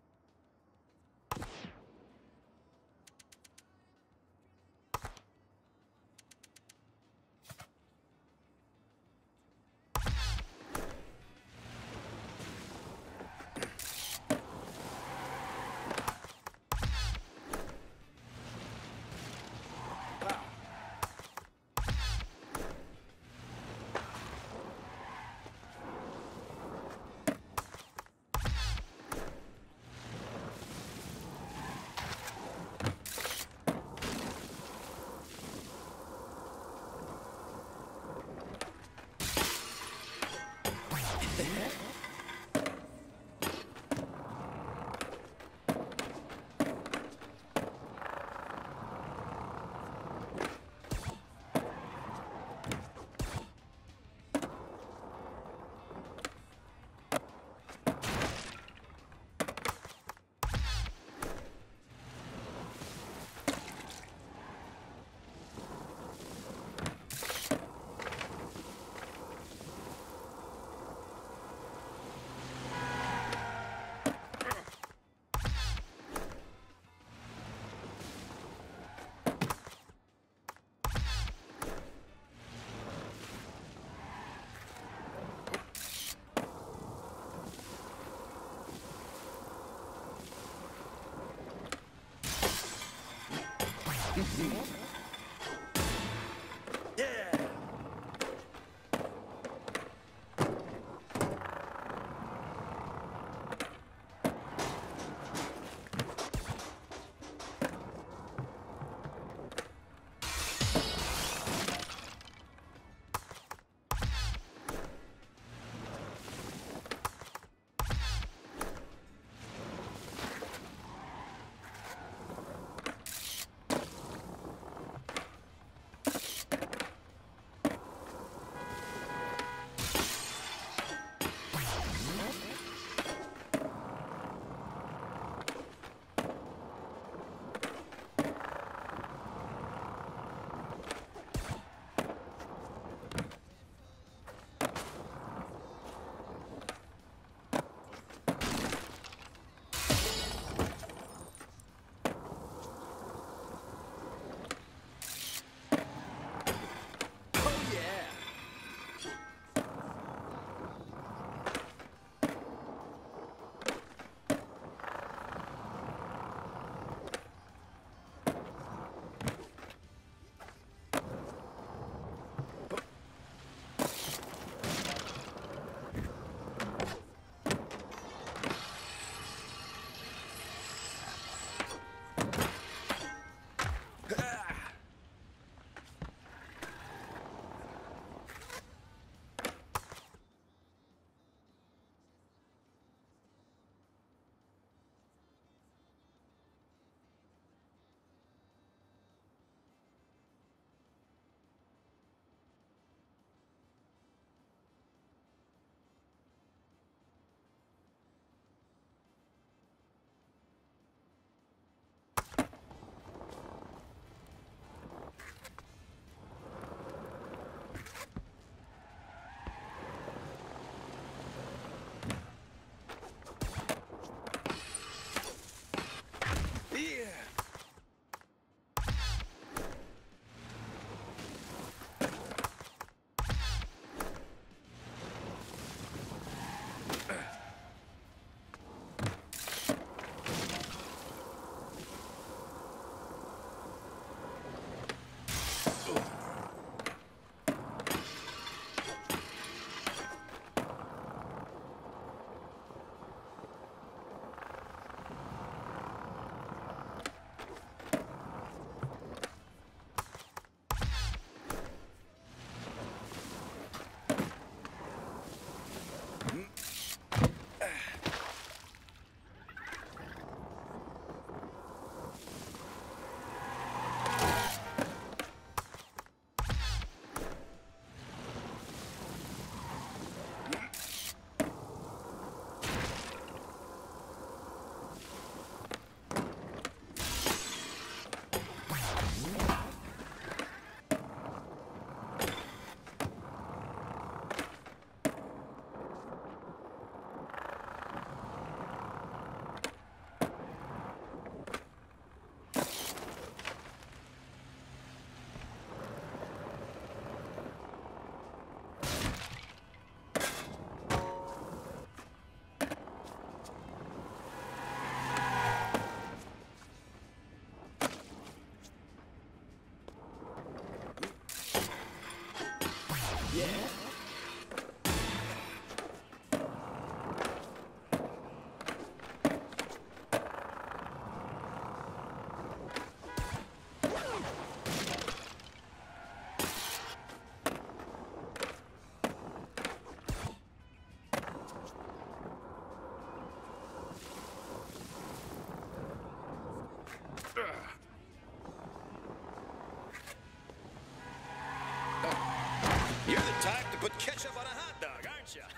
to put ketchup on a hot dog, aren't you?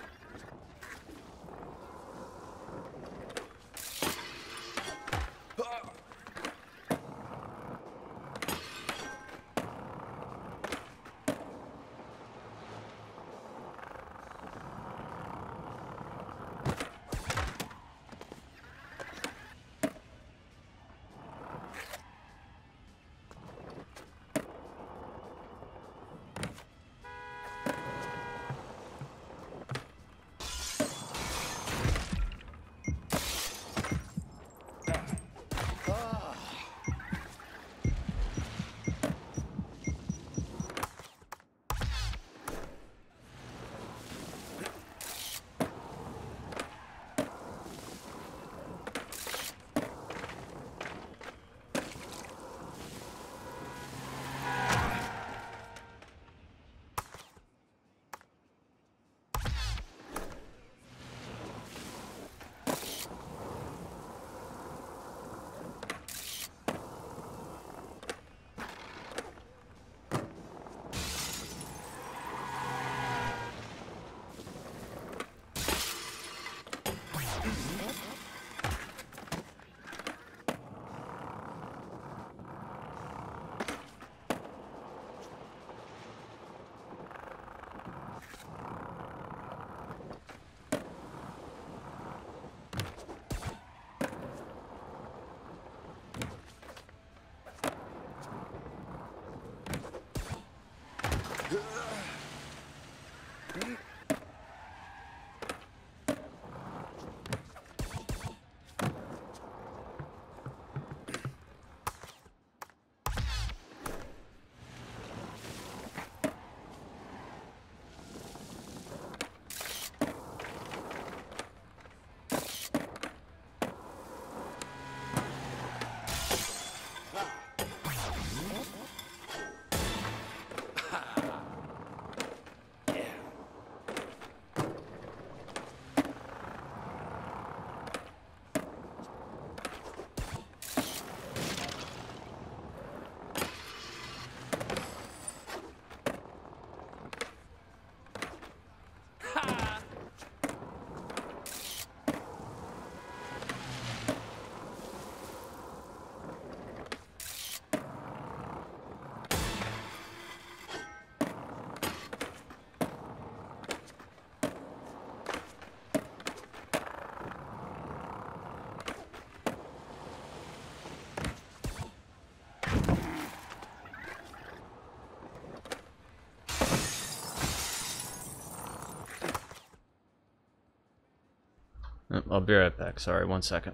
I'll be right back. Sorry, 1 second.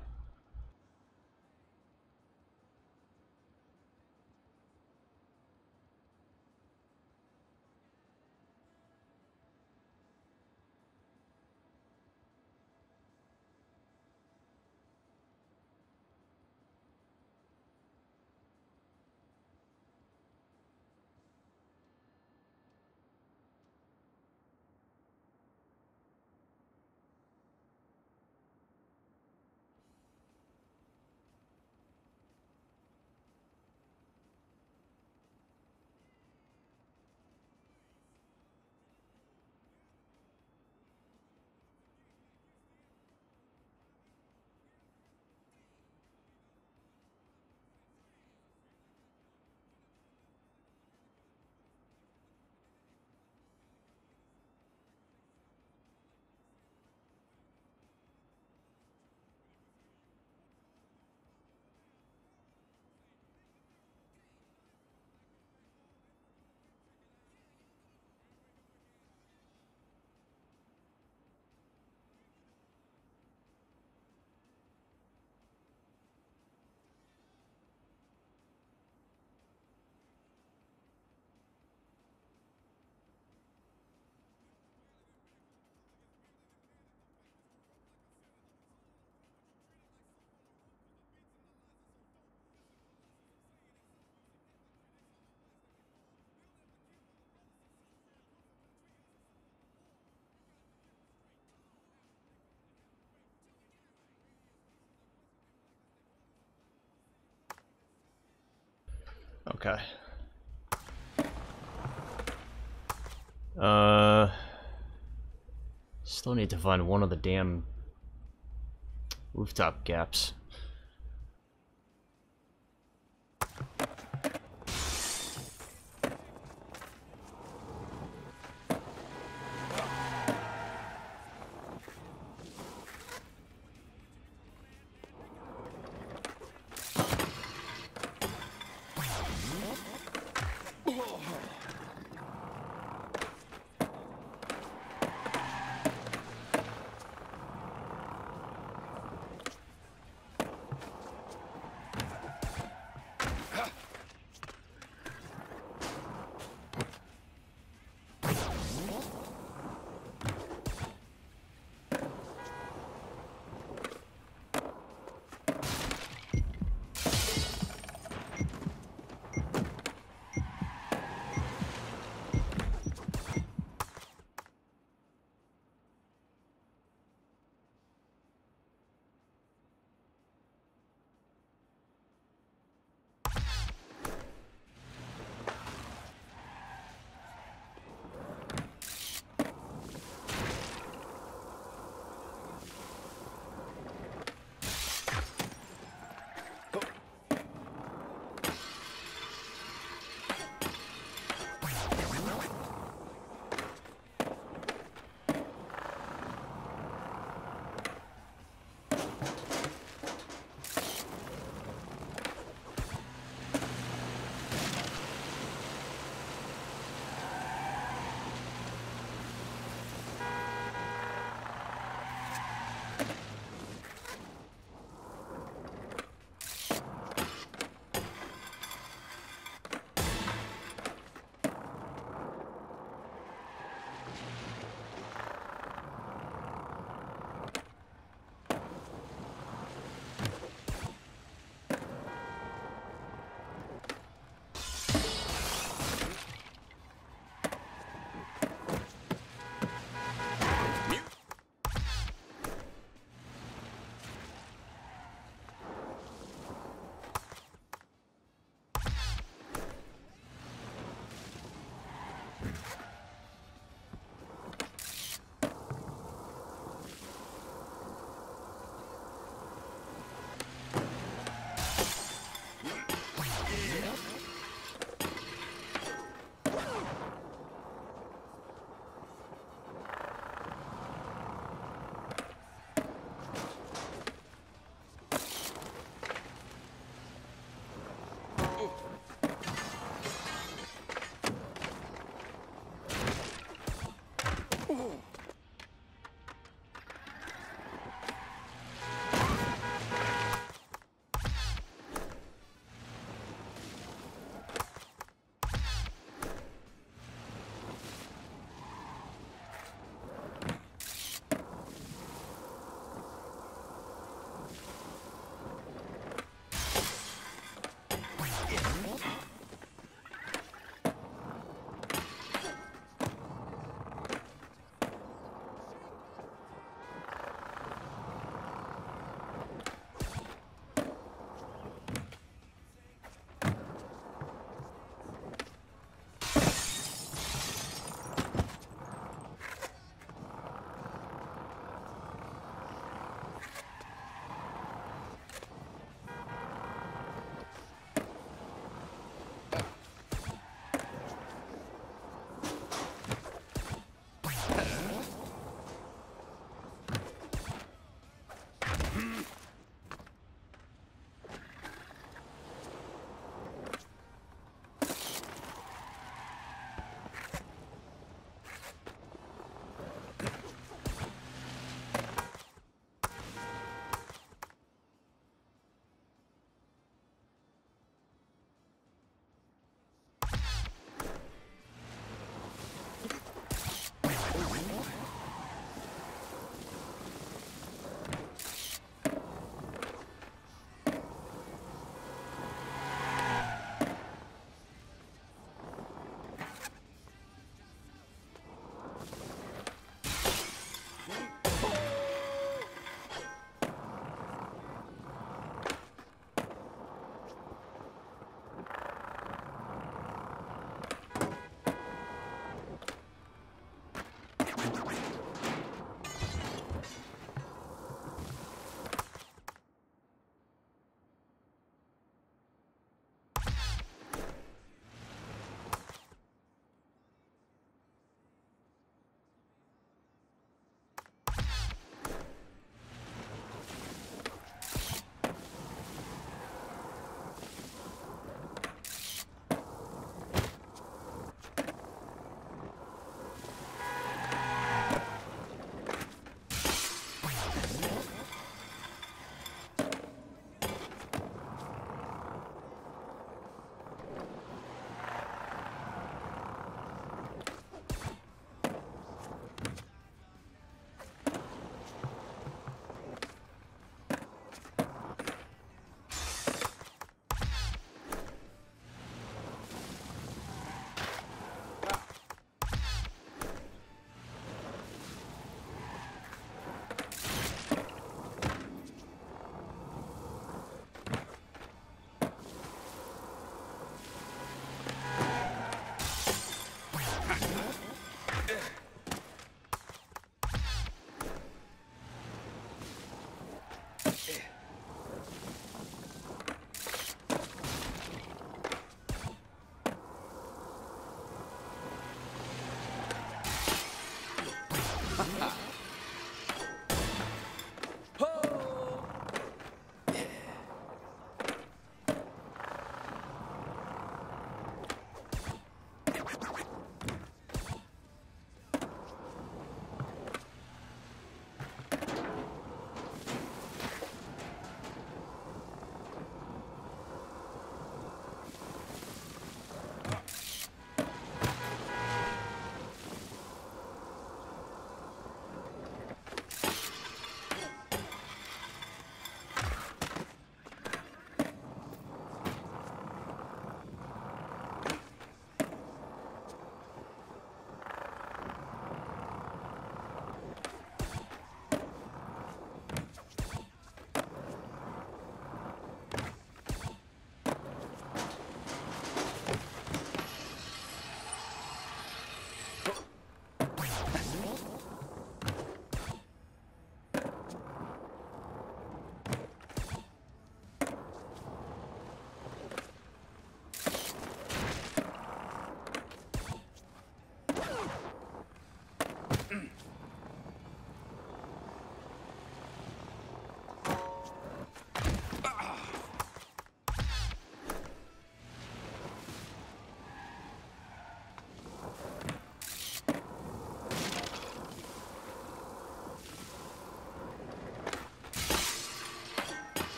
Okay. Still need to find one of the damn rooftop gaps.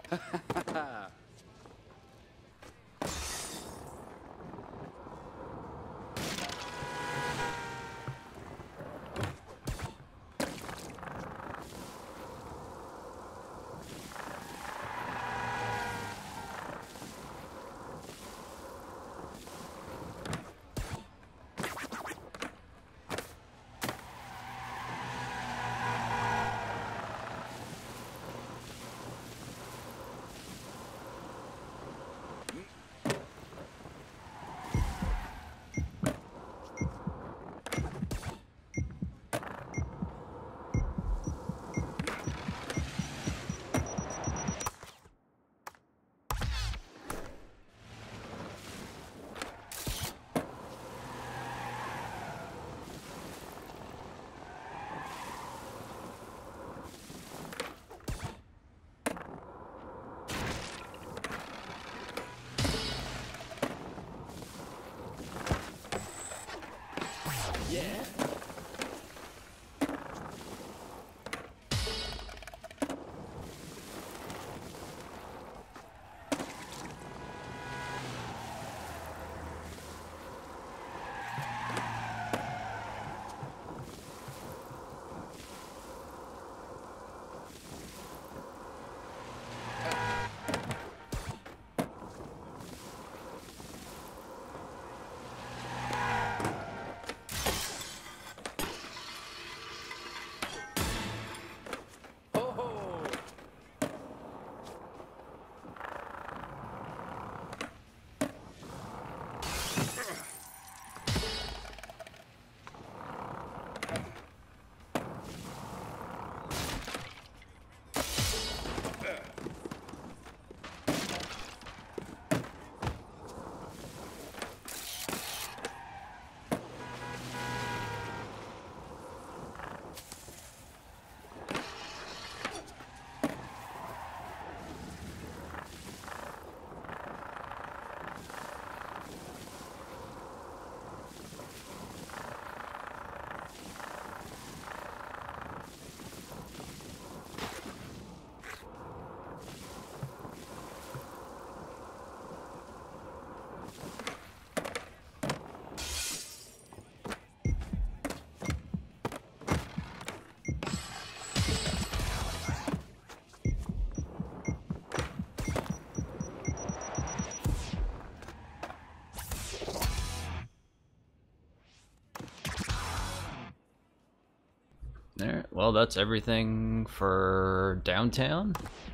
Alright, well, that's everything for downtown.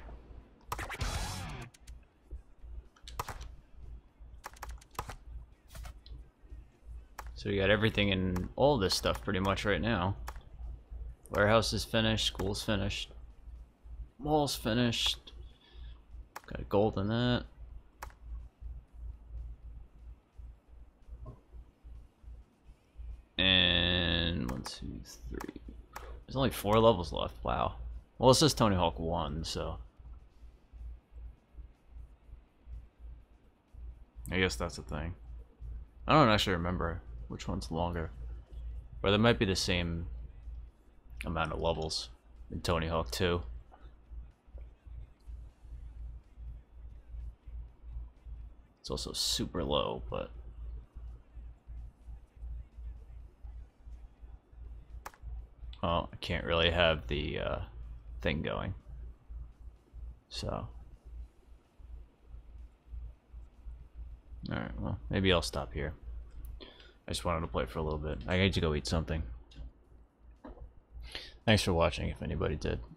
So we got everything in all this stuff pretty much right now. Warehouse is finished, school's finished, mall's finished. Got gold in that. And 1, 2, 3. There's only 4 levels left. Wow. Well, it says Tony Hawk 1, so I guess that's the thing. I don't actually remember which one's longer, but there might be the same amount of levels in Tony Hawk 2. It's also super low, but well, I can't really have the thing going, so alright, well, maybe I'll stop here. I just wanted to play for a little bit. I need to go eat something. Thanks for watching if anybody did.